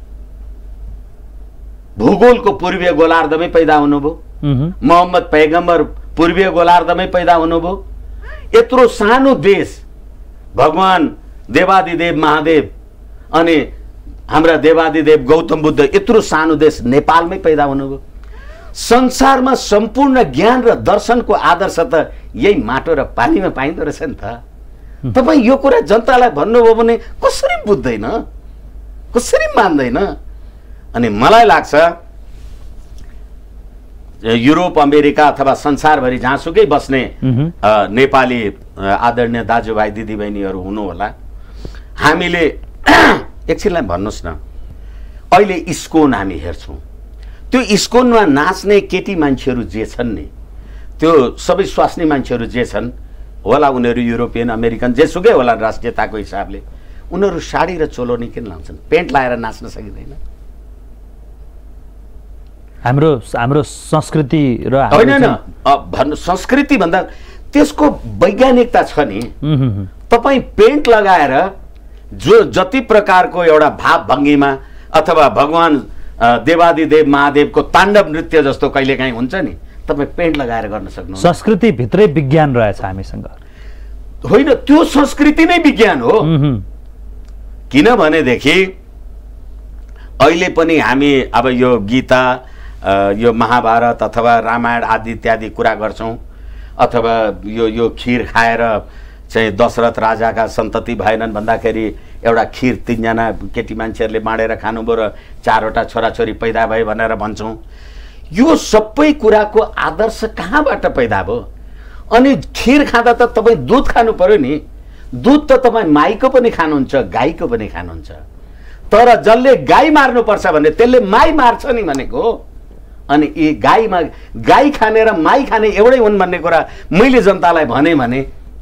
भूगोलको पूर्वीय गोलार्धमै पैदा हुनुभयो। मोहम्मद पैगम्बर पूर्वीय गोलार्धमै पैदा हुनुभयो। यत्रो सानो देश भगवान देवादिदेव महादेव अनि हाम्रा देवादिदेव गौतम बुद्ध यत्रो सानो देश नेपालमै पैदा हुनुभयो। संसारमा सम्पूर्ण ज्ञान र दर्शनको आदर्श त यही माटो र पानीमा पाइँदो रहेछ नि त। तपाईँ यो कुरा जनतालाई भन्नुभयो भने कसरी बुझ्दैन, कसरी मान्दैन? अनि मलाई लाग्छ युरोप अमेरिका अथवा संसारभरि जहाँसुकै बस्ने नेपाली आदरणीय दाजुभाइ दिदीबहिनीहरू हुनु होला। हामीले एकछिनलाई भन्नुहोस् न, अहिले इस्कोन हामी हेर्छौँ, त्यो इस्कोनमा नाच्ने केटी मान्छेहरू जे छन् नि, त्यो सबै स्वास्नी मान्छेहरू जे छन् होला, उनीहरू युरोपियन अमेरिकन जेसुकै होला राष्ट्रियताको हिसाबले, उनीहरू साडी र चोलो नि किन लाउँछन्? पेन्ट लाएर नाच्न सकिँदैन?
हाम्रो हाम्रो संस्कृति र
होइन भन्नु संस्कृति भन्दा त्यसको वैज्ञानिकता छ नि। तपाईँ पेन्ट लगाएर जो जति प्रकारको एउटा भाव भङ्गीमा अथवा भगवान देवादिदेव महादेवको ताण्डव नृत्य जस्तो कहिलेकाहीँ हुन्छ नि, तपाईँ पेन्ट लगाएर गर्न सक्नु।
संस्कृति भित्रै विज्ञान रहेछ हामीसँग।
होइन, त्यो संस्कृति नै विज्ञान हो। किनभनेदेखि अहिले पनि हामी अब यो गीता, यो महाभारत अथवा रामायण आदि इत्यादि कुरा गर्छौँ, अथवा यो यो खिर खाएर चाहिँ दशरथ राजाका सन्तति भएनन् भन्दाखेरि एउटा खिर तिनजना केटी मान्छेहरूले बाँडेर खानुभयो र चारवटा छोराछोरी पैदा भए भनेर भन्छौँ। यो सबै कुराको आदर्श कहाँबाट पैदा भयो? अनि खिर खाँदा त तपाईँ दुध खानु पर्यो नि। दुध त तपाईँ माईको पनि खानुहुन्छ, गाईको पनि खानुहुन्छ। तर जसले गाई मार्नुपर्छ भने त्यसले माई मार्छ नि भनेको। अनि यी गाईमा गाई खाने र माई खाने एउटै हुन् भन्ने कुरा मैले जनतालाई भने भने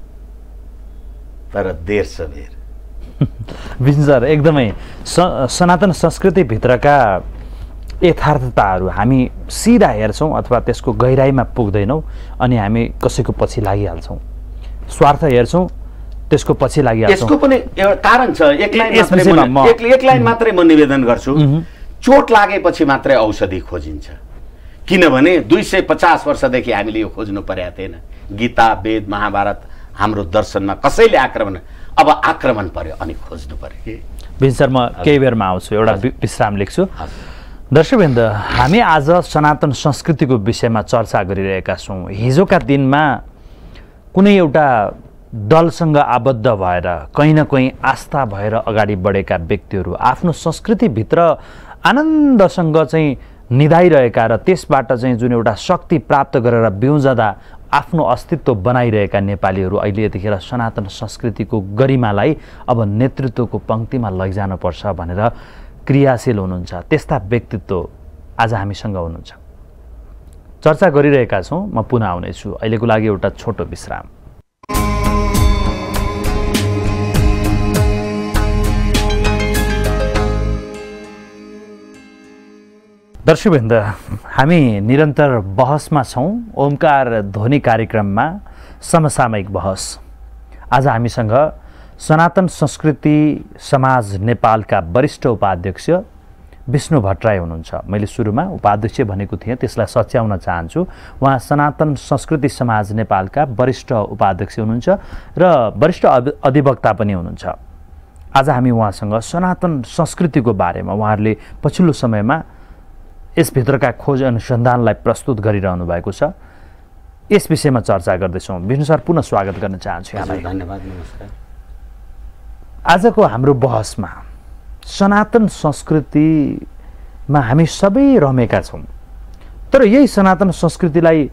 तर देर सबेर
विजर एकदमै सनातन संस्कृतिभित्रका यथार्थताहरू हामी सिधा हेर्छौँ अथवा त्यसको गहिराइमा पुग्दैनौँ अनि हामी कसैको पछि लागिहाल्छौँ, स्वार्थ हेर्छौँ त्यसको पछि लागिहाल्छौँ।
यसको पनि एउटा कारण छ। एक लाइन मात्रै एक एक लाइन मात्रै म निवेदन गर्छु, चोट लागेपछि मात्रै औषधि खोजिन्छ। किनभने दुई सय पचास वर्षदेखि हामीले यो खोज्नु परेको थिएन। गीता वेद महाभारत हाम्रो दर्शनमा कसैले आक्रमण, अब आक्रमण पर्यो अनि खोज्नु पर्यो।
विजय सर, म केही बेरमा आउँछु, एउटा विश्राम लिन्छु। दर्शकवृन्द, हामी आज सनातन संस्कृतिको विषयमा चर्चा गरिरहेका छौँ। हिजोका दिनमा कुनै एउटा दलसँग आबद्ध भएर कहीँ न कहीँ आस्था भएर अगाडि बढेका व्यक्तिहरू आफ्नो संस्कृतिभित्र आनन्दसँग चाहिँ निधाइरहेका र त्यसबाट चाहिँ जुन एउटा शक्ति प्राप्त गरेर बिउजदा आफ्नो अस्तित्व बनाइरहेका नेपालीहरू अहिले यतिखेर सनातन संस्कृतिको गरिमालाई अब नेतृत्वको पङ्क्तिमा लैजानुपर्छ भनेर क्रियाशील हुनुहुन्छ त्यस्ता व्यक्तित्व आज हामीसँग हुनुहुन्छ। चर्चा गरिरहेका छौँ, म पुनः आउनेछु। अहिलेको लागि एउटा छोटो विश्राम। दर्शकवृन्द, हामी निरन्तर बहसमा छौँ। ओमकार ध्वनि कार्यक्रममा समसामयिक बहस। आज हामीसँग सनातन संस्कृति समाज नेपालका वरिष्ठ उपाध्यक्ष विष्णु भट्टराई हुनुहुन्छ। मैले सुरुमा उपाध्यक्ष भनेको थिएँ, त्यसलाई सच्याउन चाहन्छु। उहाँ सनातन संस्कृति समाज नेपालका वरिष्ठ उपाध्यक्ष हुनुहुन्छ र वरिष्ठ अधिवक्ता पनि हुनुहुन्छ। आज हामी उहाँसँग सनातन संस्कृतिको बारेमा, उहाँहरूले पछिल्लो समयमा यसभित्रका खोज अनुसन्धानलाई प्रस्तुत गरिरहनु भएको छ, यस विषयमा चर्चा गर्दैछौँ। विष्णु सर, पुनः स्वागत गर्न चाहन्छु यहाँलाई।
धन्यवाद, नमस्कार।
आजको हाम्रो बहसमा सनातन संस्कृतिमा हामी सबै रमेका छौँ, तर यही सनातन संस्कृतिलाई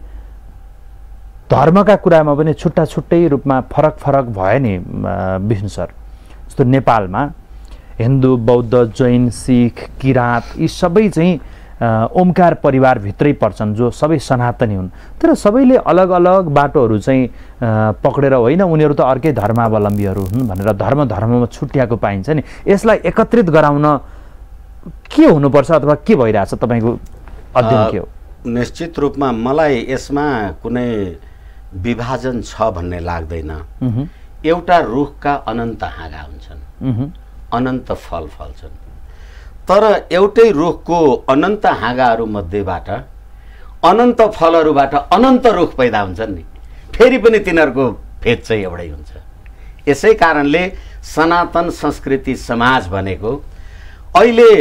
धर्मका कुरामा पनि छुट्टा छुट्टै रूपमा फरक फरक भयो नि विष्णु सर। जस्तो नेपालमा हिन्दू, बौद्ध, जैन, सिख, किराँत यी सबै चाहिँ ओमकार परिवारभित्रै पर्छन्, जो सबै सनातनी हुन्। तर सबैले अलग अलग बाटोहरू चाहिँ पक्रेर, होइन उनीहरू त अर्कै धर्मावलम्बीहरू हुन् भनेर धर्म धर्ममा छुट्याएको पाइन्छ नि। यसलाई एकत्रित गराउन के हुनुपर्छ अथवा के भइरहेछ, तपाईँको अध्ययन के हो?
निश्चित रूपमा मलाई यसमा कुनै विभाजन छ भन्ने लाग्दैन। एउटा रुखका अनन्त हाँगा हुन्छन्, अनन्त फल फल्छन्, तर एउटै रुखको अनन्त हाँगाहरू मध्येबाट अनन्त फलहरूबाट अनन्त रुख पैदा हुन्छन् नि। फेरि पनि तिनीहरूको भेद चाहिँ एउटै हुन्छ। यसै कारणले सनातन संस्कृति समाज भनेको अहिले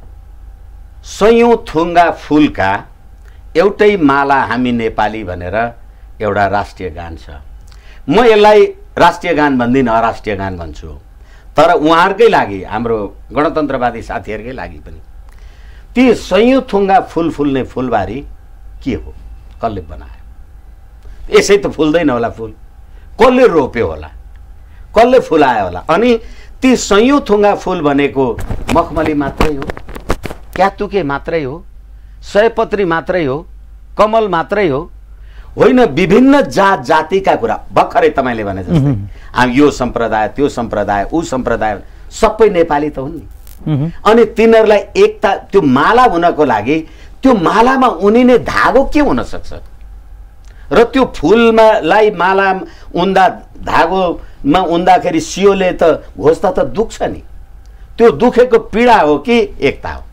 सयौं थुङ्गा फुलका एउटै माला हामी नेपाली भनेर एउटा राष्ट्रिय गान छ। म यसलाई राष्ट्रिय गान भन्दिनँ, अराष्ट्रिय गान भन्छु। तर उहाँहरूकै लागि, हाम्रो गणतन्त्रवादी साथीहरूकै लागि पनि ती सयौं थुङ्गा फुल फुल्ने फुलबारी के हो, कसले बनायो? यसै त फुल्दैन होला फुल, कसले रोप्यो होला, कसले फुलायो होला? अनि ती सयौं थुङ्गा फुल भनेको मखमली मात्रै हो, क्यातुके मात्रै हो, सयपत्री मात्रै हो, कमल मात्रै हो? होइन, विभिन्न जात जातिका कुरा। भर्खरै तपाईँले भने जस्तै हामी यो सम्प्रदाय, त्यो सम्प्रदाय, ऊ सम्प्रदाय, सबै नेपाली त हुन् नि। अनि तिनीहरूलाई एकता, त्यो माला हुनको लागि त्यो मालामा उनिने धागो के हुन सक्छ? र त्यो फुलमालाई माला उन्दा, धागोमा उन्दाखेरि सियोले त घोस्दा त दुख्छ नि। त्यो दुखेको पीडा हो कि एकता हो?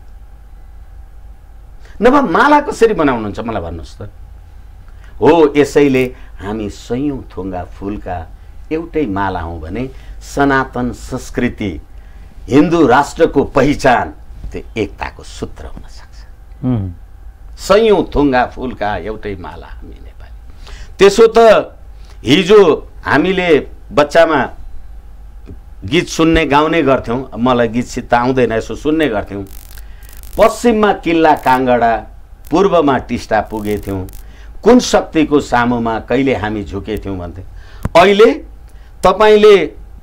नभए माला कसरी बनाउनुहुन्छ मलाई भन्नुहोस् त? हो, यसैले हामी सयौं थुङ्गा फुलका एउटै माला हौँ भने सनातन संस्कृति, हिन्दू राष्ट्रको पहिचान, त्यो एकताको सूत्र हुन सक्छ। सयौं थुङ्गा फुलका एउटै माला हामी नेपाली। त्यसो त हिजो हामीले बच्चामा गीत सुन्ने गाउने गर्थ्यौँ, मलाई गीत सित आउँदैन, यसो सुन्ने गर्थ्यौँ। पश्चिममा किल्ला काङ्गडा, पूर्वमा टिस्टा पुगेथ्यौँ, कुन शक्तिको सामुमा कहिले हामी झुकेथ्यौँ भन्थे। अहिले तपाईँले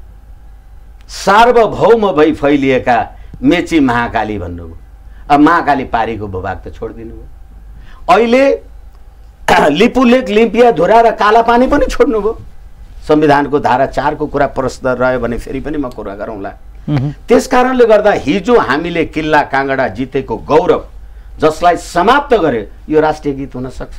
सार्वभौम भई फैलिएका मेची महाकाली भन्नुभयो, अब महाकाली पारीको भूभाग त छोडिदिनु भयो। अहिले लिपुलेक, लिम्पिया, धुरा र कालापानी पनि छोड्नुभयो। संविधानको धारा चारको कुरा प्रस्तुत रह्यो भने फेरि पनि म कुरा गरौँला। त्यस कारणले गर्दा हिजो हामीले किल्ला काङ्गडा जितेको गौरव जसलाई समाप्त गर्यो, यो राष्ट्रिय गीत हुन सक्छ,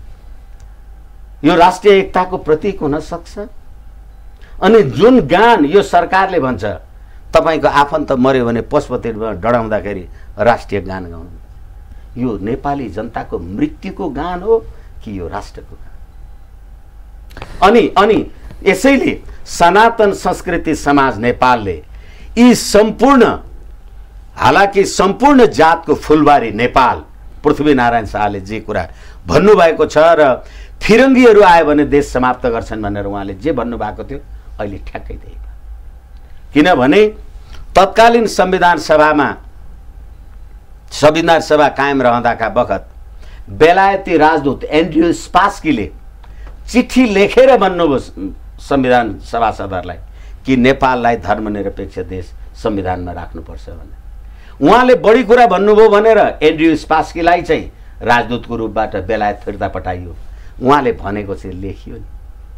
यो राष्ट्रिय एकताको प्रतीक हुन सक्छ। अनि जुन गान यो सरकारले भन्छ, तपाईँको आफन्त मर्यो भने पशुपतिमा डढाउँदाखेरि राष्ट्रिय गान गाउनु, यो नेपाली जनताको मृत्युको गान हो कि यो राष्ट्रको गान? अनि अनि यसैले सनातन संस्कृति समाज नेपालले यी सम्पूर्ण, हालाकि सम्पूर्ण जातको फुलबारी नेपाल, पृथ्वीनारायण शाहले जे कुरा भन्नुभएको छ र फिरङ्गीहरू आयो भने देश समाप्त गर्छन् भनेर उहाँले जे भन्नुभएको थियो, अहिले ठ्याक्कै त्यही भयो। किनभने तत्कालीन संविधान सभामा, संविधान सभा कायम रहँदाका बखत बेलायती राजदूत एन्ड्रयू स्पास्कीले चिठी लेखेर भन्नुभयो संविधान सभासदहरूलाई कि नेपाललाई धर्मनिरपेक्ष देश संविधानमा राख्नुपर्छ भने। उहाँले बढी कुरा भन्नुभयो भनेर एन्ड्रयू स्पास्कीलाई चाहिँ राजदूतको रूपबाट बेलायत फिर्ता पठाइयो। उहाँले भनेको चाहिँ लेखियो नि,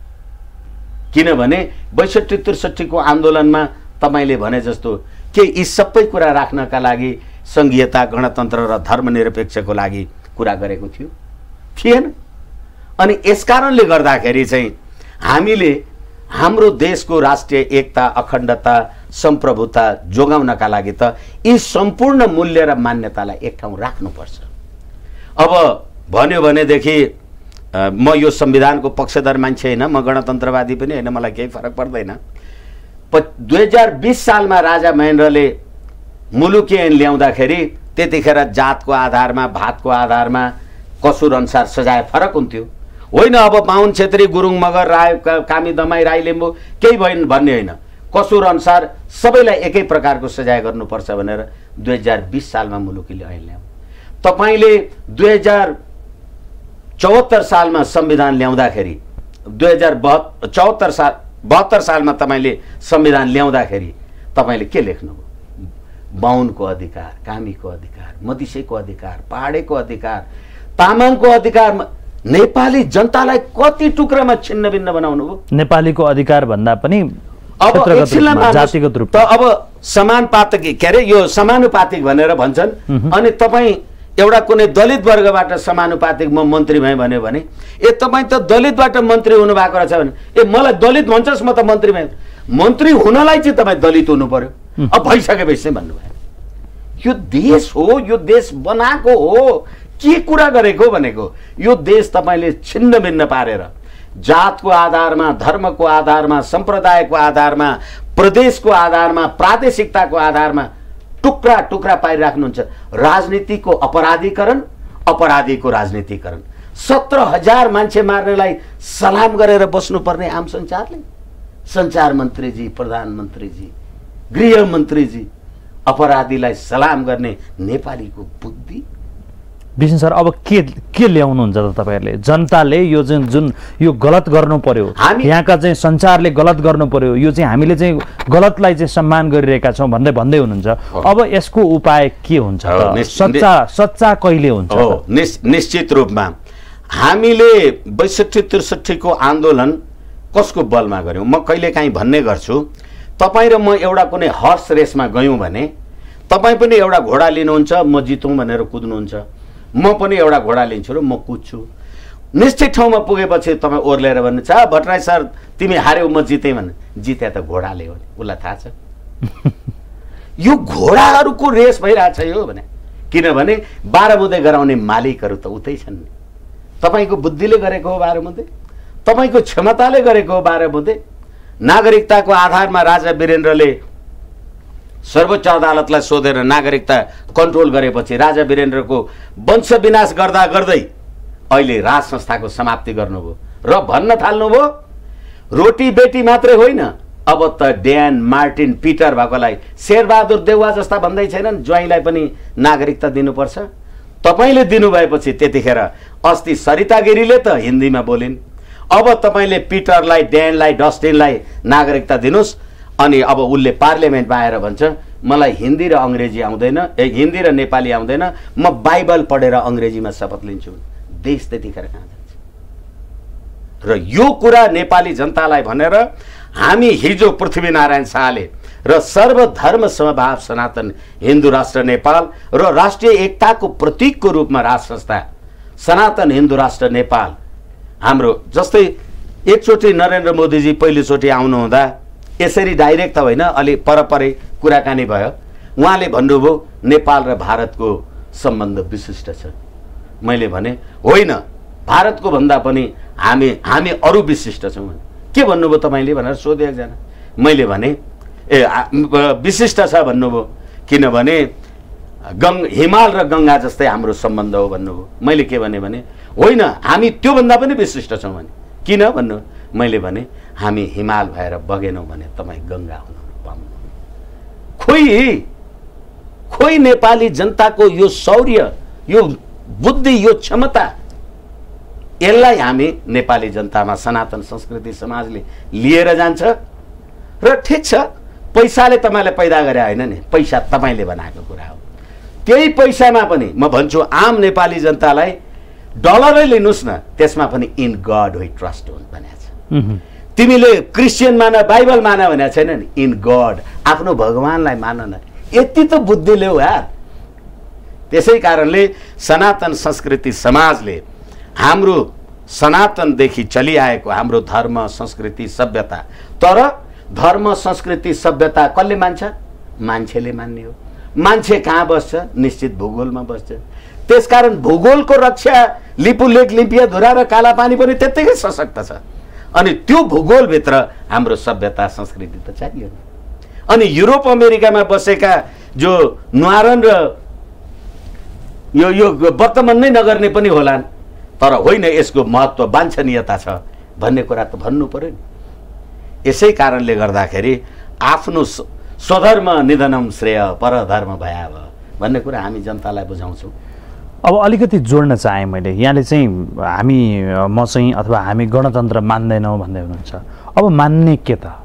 किनभने बैसठी त्रिसठीको आन्दोलनमा तपाईँले भने जस्तो के यी सबै कुरा राख्नका लागि सङ्घीयता, गणतन्त्र र धर्मनिरपेक्षको लागि कुरा गरेको थियो? थिएन। अनि यसकारणले गर्दाखेरि चाहिँ हामीले हाम्रो देशको राष्ट्रिय एकता, अखण्डता, सम्प्रभुता जोगाउनका लागि त यी सम्पूर्ण मूल्य र मान्यतालाई एक ठाउँ राख्नुपर्छ। अब भन्यो भनेदेखि म यो संविधानको पक्षधर मान्छे होइन, म गणतन्त्रवादी पनि होइन, मलाई केही फरक पर्दैन। दुई हजार बिस सालमा राजा महेन्द्रले मुलुकी ऐन ल्याउँदाखेरि त्यतिखेर जातको आधारमा, भातको आधारमा कसुर अनुसार सजाय फरक हुन्थ्यो। होइन अब बाहुन, छेत्री, गुरुङ, मगर, राई, कामी, दमाई, राई, लिम्बू केही भएन भन्ने होइन, कसुर अनुसार सबैलाई एकै प्रकारको सजाय गर्नुपर्छ भनेर दुई हजार बिस सालमा मुलुकीले ऐन ल्यायो। तपाईँले दुई हजार चौहत्तर सालमा संविधान ल्याउँदाखेरि, दुई हजार बहत्तर चौहत्तर साल बहत्तर सालमा तपाईँले संविधान ल्याउँदाखेरि तपाईँले के लेख्नुभयो? बाहुनको अधिकार, कामीको अधिकार, मधिसेको अधिकार, पहाडेको अधिकार, तामाङको अधिकार, नेपाली जनतालाई कति टुक्रामा छिन्न भिन्न बनाउनु भयो?
नेपालीको अधिकार भन्दा पनि
अब
जातिगत रूपमा
त अब समानुपातिक के अरे यो समानुपातिक भनेर भन्छन्। अनि तपाईँ एउटा कुनै दलित वर्गबाट समानुपातिक म मन्त्री भएँ भन्यो भने ए तपाईँ त दलितबाट मन्त्री हुनु भएको रहेछ भने ए मलाई दलित भन्छस्, म त मन्त्री भएँ। मन्त्री हुनलाई चाहिँ तपाईँ दलित हुनु पर्यो। अब भइसकेपछि चाहिँ भन्नुभयो यो देश हो, यो देश बनाएको हो, के कुरा गरेको भनेको यो देश तपाईँले छिन्न भिन्न पारेर जातको आधारमा, धर्मको आधारमा, सम्प्रदायको आधारमा, प्रदेशको आधारमा, प्रादेशिकताको आधारमा टुक्रा टुक्रा पारिराख्नुहुन्छ। राजनीतिको अपराधीकरण, अपराधीको राजनीतिकरण। सत्र हजार मान्छे मार्नेलाई सलाम गरेर बस्नुपर्ने आम सञ्चारले, सञ्चार मन्त्रीजी, प्रधानमन्त्रीजी, गृहमन्त्रीजी अपराधीलाई सलाम गर्ने नेपालीको बुद्धि।
विष्णु सर अब के के ल्याउनुहुन्छ त तपाईहरुले? जनताले यो जुन जुन यो गलत गर्नु पर्यो, यहाँका चाहिँ सञ्चारले गलत गर्नु पर्यो, यो चाहिँ हामीले चाहिँ गलतलाई चाहिँ सम्मान गरिरहेका छौं भन्दै भन्दै हुनुहुन्छ। अब यसको उपाय के हुन्छ त? सच्चा सच्चा कहिले हुन्छ?
हो, निश्चित रूपमा हामीले बैसठी त्रिसठी को आन्दोलन कसको बलमा गर्यौं? म कहिलेकाहीँ भन्ने गर्छु, तपाई र म एउटा कुनै हर्स रेसमा गयौं भने तपाई पनि एउटा घोडा लिनुहुन्छ, म जितौं भनेर कुद्नुहुन्छ, म पनि एउटा घोडा लिन्छु र म कुद्छु। निश्चित ठाउँमा पुगेपछि तपाईँ ओर्लेर भन्नुहुन्छ भट्टराई सर तिमी हार्यौ म जितेँ भने, जिते त घोडाले हो, उसलाई थाहा छ यो घोडाहरूको रेस भइरहेछ यो भने। किनभने बाह्र बुँदे गराउने मालिकहरू त उतै छन् नि। तपाईँको बुद्धिले गरेको हो बाह्र बुँदे, तपाईँको क्षमताले गरेको हो बाह्र बुँदे। नागरिकताको आधारमा राजा वीरेन्द्रले सर्वोच्च अदालतलाई सोधेर नागरिकता कन्ट्रोल गरेपछि राजा वीरेन्द्रको वंश विनाश गर्दा गर्दै अहिले राज संस्थाको समाप्ति गर्नुभयो र भन्न थाल्नुभयो रोटी बेटी मात्रै होइन, अब त ड्यान, मार्टिन, पिटर भएकोलाई शेरबहादुर देउवा जस्ता भन्दै छैनन् ज्वाइँलाई पनि नागरिकता दिनुपर्छ। तपाईँले दिनुभएपछि त्यतिखेर अस्ति सरिता गिरीले त हिन्दीमा बोलिन्, अब तपाईँले पिटरलाई, ड्यानलाई, डस्टिनलाई नागरिकता दिनुहोस्। अनि अब उसले पार्लियामेन्टमा आएर भन्छ मलाई हिन्दी र अङ्ग्रेजी आउँदैन, ए हिन्दी र नेपाली आउँदैन, म बाइबल पढेर अङ्ग्रेजीमा शपथ लिन्छु। देश त्यतिखेर कहाँ जान्छ? र यो कुरा नेपाली जनतालाई भनेर हामी हिजो पृथ्वीनारायण शाहले र सर्वधर्म समभाव सनातन हिन्दू राष्ट्र नेपाल र राष्ट्रिय एकताको प्रतीकको रूपमा राज संस्था सनातन हिन्दू राष्ट्र नेपाल हाम्रो, जस्तै एकचोटि नरेन्द्र मोदीजी पहिलोचोटि आउनुहुँदा यसरी डाइरेक्ट त होइन, अलि परपरै कुराकानी भयो। उहाँले भन्नुभयो नेपाल र भारतको सम्बन्ध विशिष्ट छ। मैले भने होइन, भारतको भन्दा पनि हामी हामी अरू विशिष्ट छौँ। के भन्नुभयो तपाईँले भनेर सोधे एकजना। मैले भने ए विशिष्ट छ भन्नुभयो, किनभने गङ हिमाल र गङ्गा जस्तै हाम्रो सम्बन्ध हो भन्नुभयो। मैले के भने भने होइन, हामी त्योभन्दा पनि विशिष्ट छौँ भने। किन भन्नु? मैले भने हामी हिमाल भएर बगेनौँ भने तपाईँ गङ्गा हुनु पाउनु। खोइ खोइ नेपाली जनताको यो शौर्य, यो बुद्धि, यो क्षमता, यसलाई हामी नेपाली जनतामा सनातन संस्कृति समाजले लिएर जान्छ। र ठिक छ, पैसाले तपाईँलाई पैदा गरे होइन नि, पैसा तपाईँले बनाएको कुरा हो। त्यही पैसामा पनि म भन्छु आम नेपाली जनतालाई डलरै लिनुहोस् न, त्यसमा पनि इन गड वी ट्रस्ट भनेको छ। तिमीले क्रिस्चियन मान, बाइबल मान भनेको छैन नि, इन गड, आफ्नो भगवानलाई मान न। यति त बुद्धि ल्याऊ यार। त्यसै कारणले सनातन संस्कृति समाजले हाम्रो सनातनदेखि चलिआएको हाम्रो धर्म संस्कृति सभ्यता, तर धर्म संस्कृति सभ्यता कसले मान्छ? मान्छेले मान्ने हो। मान्छे कहाँ बस्छ? निश्चित भूगोलमा बस्छ। त्यसकारण भूगोलको रक्षा लिपुलेख, लिम्पियाधुरा र कालापानी पनि त्यत्तिकै सशक्त छ। अनि त्यो भूगोलभित्र हाम्रो सभ्यता संस्कृति त चाहियो। अनि युरोप अमेरिकामा बसेका जो न्वारन र यो यो वर्तमान नै नगर्ने पनि होलान्, तर होइन यसको महत्त्व वाञ्छनीयता छ भन्ने कुरा त भन्नु पर्यो नि। यसै कारणले गर्दाखेरि आफ्नो स्वधर्म निधनम श्रेय परधर्म भयावह भन्ने कुरा हामी जनतालाई बुझाउँछौँ।
अब अलिकति जोड्न चाहेँ मैले, यहाँले चाहिँ हामी म चाहिँ अथवा हामी गणतन्त्र मान्दैनौँ भन्दै हुनुहुन्छ। अब मान्ने के त?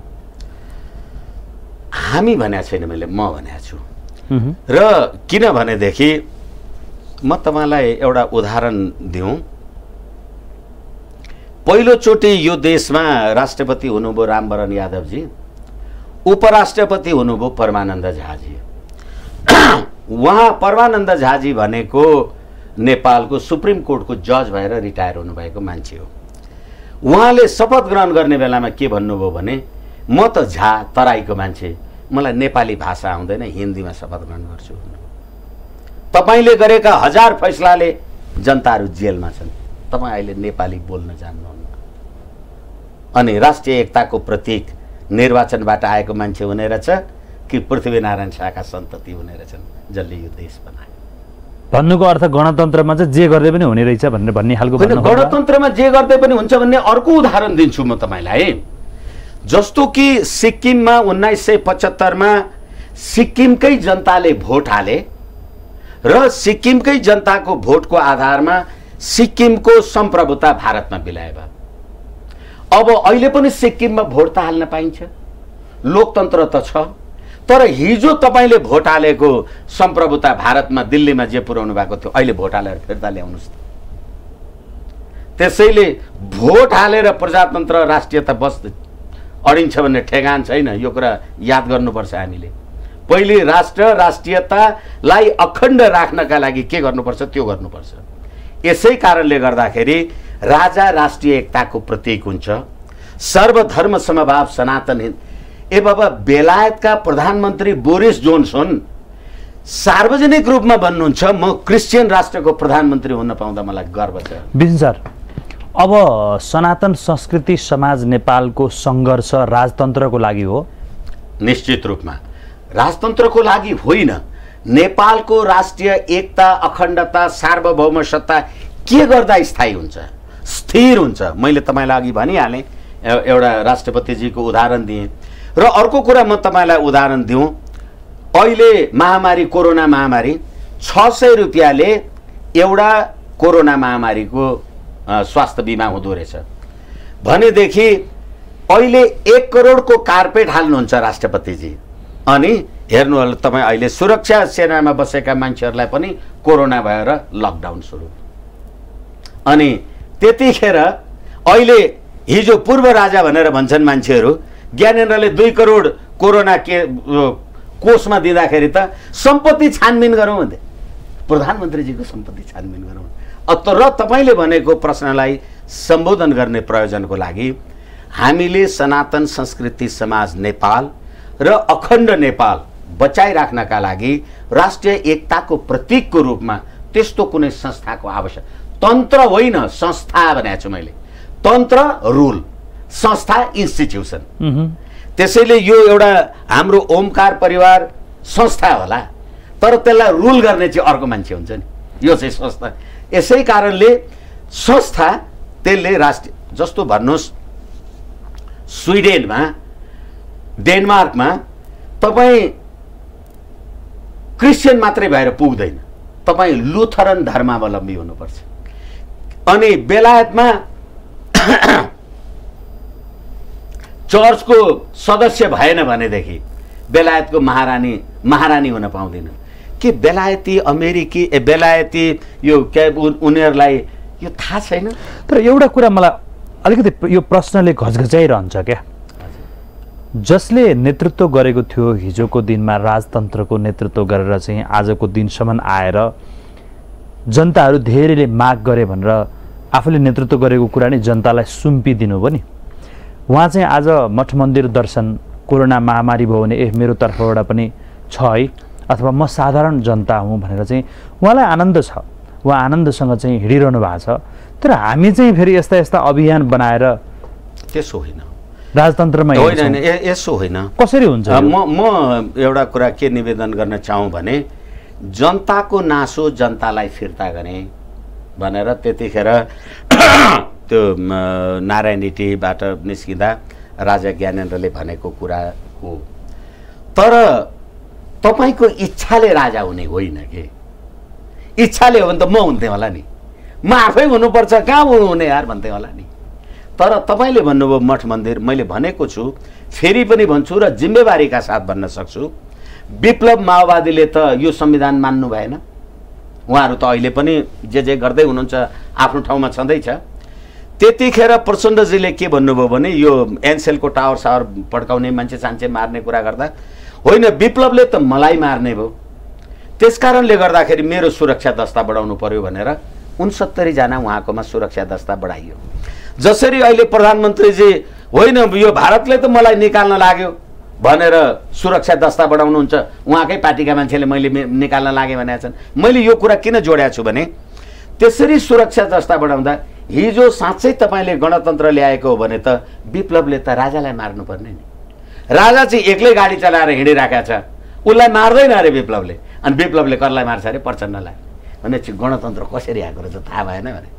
हामी भनेको छैन, मैले म भनेको छु। र किनभनेदेखि म तपाईँलाई एउटा उदाहरण दिउँ। पहिलोचोटि यो देशमा राष्ट्रपति हुनुभयो रामवरण यादवजी, उपराष्ट्रपति हुनुभयो परमानन्द झाजी। उहाँ परमानन्द झाजी भनेको नेपालको सुप्रिम कोर्टको जज भएर रिटायर हुनुभएको मान्छे हो। उहाँले शपथ ग्रहण गर्ने बेलामा के भन्नुभयो भने, म त झा तराईको मान्छे, मलाई नेपाली भाषा आउँदैन, हिन्दीमा शपथ ग्रहण गर्छु। तपाईँले गरेका हजार फैसलाले जनताहरू जेलमा छन्, तपाईँ अहिले नेपाली बोल्न जान्नुहुन्न। अनि राष्ट्रिय एकताको प्रतीक निर्वाचनबाट आएको मान्छे हुने रहेछ कि पृथ्वीनारायण शाहका सन्तति हुने रहेछन् जसले यो देश बनायो?
भन्नुको अर्थ गणतन्त्रमा चाहिँ जे गर्दै पनि हुने रहेछ भनेर भन्ने खालको भन्नु।
गणतन्त्रमा जे गर्दै पनि हुन्छ भन्ने अर्को उदाहरण दिन्छु म तपाईँलाई। जस्तो कि सिक्किममा उन्नाइस सय पचहत्तरमा सिक्किमकै जनताले भोट हाले र सिक्किमकै जनताको भोटको आधारमा सिक्किमको सम्प्रभुता भारतमा बिलाए भयो। अब अहिले पनि सिक्किममा भोट त हाल्न पाइन्छ, लोकतन्त्र त छ, तर हिजो तपाईँले भोट हालेको सम्प्रभुता भारतमा दिल्लीमा जे पुर्याउनु भएको थियो अहिले भोट हालेर फिर्ता ल्याउनुहोस्। त्यसैले भोट हालेर प्रजातन्त्र राष्ट्रियता बस अडिन्छ भन्ने ठेगान छैन। यो कुरा याद गर्नुपर्छ हामीले। पहिले राष्ट्र राष्ट्रियतालाई अखण्ड राख्नका लागि के गर्नुपर्छ त्यो गर्नुपर्छ। यसै कारणले गर्दाखेरि राजा राष्ट्रिय एकताको प्रतीक हुन्छ, सर्वधर्म समभाव सनातन हिन्द। ए बाबा, बेलायतका प्रधानमन्त्री बोरिस जोन्सन सार्वजनिक रूपमा भन्नुहुन्छ म क्रिस्चियन राष्ट्रको प्रधानमन्त्री हुन पाउँदा मलाई गर्व छ।
विष्णु सर, अब सनातन संस्कृति समाज नेपालको सङ्घर्ष राजतन्त्रको लागि हो?
निश्चित रूपमा राजतन्त्रको लागि होइन। नेपालको राष्ट्रिय एकता, अखण्डता, सार्वभौम सत्ता के गर्दा स्थायी हुन्छ, स्थिर हुन्छ? मैले तपाईँलाई अघि भनिहालेँ, एउटा राष्ट्रपतिजीको उदाहरण दिएँ। र अर्को कुरा म तपाईँलाई उदाहरण दिउँ, अहिले महामारी कोरोना महामारी छ सय रुपियाँले एउटा कोरोना महामारीको स्वास्थ्य बिमा हुँदो रहेछ भनेदेखि अहिले एक करोडको कार्पेट हाल्नुहुन्छ राष्ट्रपतिजी। अनि हेर्नु होला तपाईँ, अहिले सुरक्षा सेनामा बसेका मान्छेहरूलाई पनि कोरोना भएर लकडाउन सुरु। अनि त्यतिखेर अहिले हिजो पूर्व राजा भनेर भन्छन् मान्छेहरू, ज्ञानेन्द्रले दुई करोड कोरोना के कोषमा दिँदाखेरि त सम्पत्ति छानबिन गरौँ भन्थे, प्रधानमन्त्रीजीको सम्पत्ति छानबिन गरौँ। तर तपाईँले भनेको प्रश्नलाई सम्बोधन गर्ने प्रयोजनको लागि हामीले सनातन संस्कृति समाज नेपाल र अखण्ड नेपाल बचाइराख्नका लागि राष्ट्रिय एकताको प्रतीकको रूपमा त्यस्तो कुनै संस्थाको आवश्यक, तन्त्र होइन संस्था भनेको छु मैले। तन्त्र रुल, संस्था इन्स्टिट्युसन। त्यसैले यो एउटा हाम्रो ओमकार परिवार संस्था होला, तर त्यसलाई रुल गर्ने चाहिँ अर्को मान्छे हुन्छ नि, यो चाहिँ संस्था। यसै कारणले संस्था त्यसले राष्ट्रिय, जस्तो भन्नुहोस् स्विडेनमा, डेनमार्कमा तपाईँ क्रिस्चियन मात्रै भएर पुग्दैन, तपाईँ लुथरन धर्मावलम्बी हुनुपर्छ। अनि बेलायतमा चर्चको सदस्य भएन भनेदेखि बेलायतको महारानी महारानी हुन पाउँदैन के बेलायती अमेरिकी ए बेलायती यो के उनीहरूलाई यो थाहा छैन।
तर एउटा कुरा मलाई अलिकति यो प्रश्नले घचघचाइरहन्छ क्या, जसले नेतृत्व गरेको थियो हिजोको दिनमा राजतन्त्रको नेतृत्व गरेर चाहिँ आजको दिनसम्म आएर जनताहरू धेरैले माग गरे भनेर आफूले नेतृत्व गरेको कुरा नै जनतालाई सुम्पिदिनु भयो नि। उहाँ चाहिँ आज मठ मन्दिर दर्शन कोरोना महामारी भयो भने ए मेरो तर्फबाट पनि छ है, अथवा म साधारण जनता हुँ भनेर चाहिँ उहाँलाई आनन्द छ, उहाँ आनन्दसँग चाहिँ हिँडिरहनु भएको छ। तर हामी चाहिँ फेरि यस्ता यस्ता अभियान बनाएर
त्यसो होइन,
राजतन्त्रमा
होइन यसो होइन,
कसरी हुन्छ?
म म एउटा कुरा के निवेदन गर्न चाहूँ भने जनताको नासो जनतालाई फिर्ता गर्ने भनेर त्यतिखेर त्यो नारायणी टीबाट निस्किँदा राजा ज्ञानेन्द्रले भनेको कुरा हो। तर तपाईँको इच्छाले राजा हुने होइन के, इच्छाले हो भने त म हुन्थेँ होला नि, म आफै हुनुपर्छ कहाँ हुने यार भन्थेँ होला नि। तर तपाईँले भन्नुभयो मठ मन्दिर, मैले भनेको छु फेरि पनि भन्छु र जिम्मेवारीका साथ भन्न सक्छु, विप्लव माओवादीले त यो संविधान मान्नु भएन। उहाँहरू त अहिले पनि जे जे गर्दै हुनुहुन्छ आफ्नो ठाउँमा छँदैछ। त्यतिखेर प्रचण्डजीले के भन्नुभयो भने यो एनसेलको टावर सावर पड्काउने मान्छे सान्छे मार्ने कुरा गर्दा होइन विप्लवले त मलाई मार्ने भयो, त्यसकारणले गर्दाखेरि मेरो सुरक्षा दस्ता बढाउनु पर्यो भनेर उनसत्तरी जना उहाँकोमा सुरक्षा दस्ता बढाइयो। जसरी अहिले प्रधानमन्त्रीजी होइन यो भारतले त मलाई निकाल्न लाग्यो भनेर सुरक्षा दस्ता बढाउनुहुन्छ, उहाँकै पार्टीका मान्छेले मैले निकाल्न लागे भनेका छन्। मैले यो कुरा किन जोडेको छु भने त्यसरी सुरक्षा दस्ता बढाउँदा हिजो साँच्चै तपाईँले गणतन्त्र ल्याएको हो भने त विप्लवले त राजालाई मार्नुपर्ने नि। राजा चाहिँ एक्लै गाडी चलाएर हिँडिराखेको छ, उसलाई मार्दैन अरे विप्लवले, अनि विप्लवले कसलाई मार्छ अरे प्रचण्डलाई भने चाहिँ गणतन्त्र कसरी आएको रहेछ थाहा भएन भने।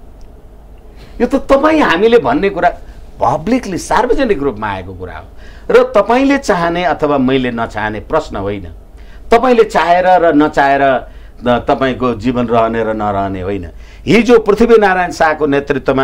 यो त तपाईँ हामीले भन्ने कुरा पब्लिकली सार्वजनिक रूपमा आएको कुरा हो र तपाईँले चाहने अथवा मैले नचाहने प्रश्न होइन। तपाईँले चाहेर र नचाहेर तपाईँको जीवन रहने र नरहने होइन। हिजो पृथ्वीनारायण शाहको नेतृत्वमा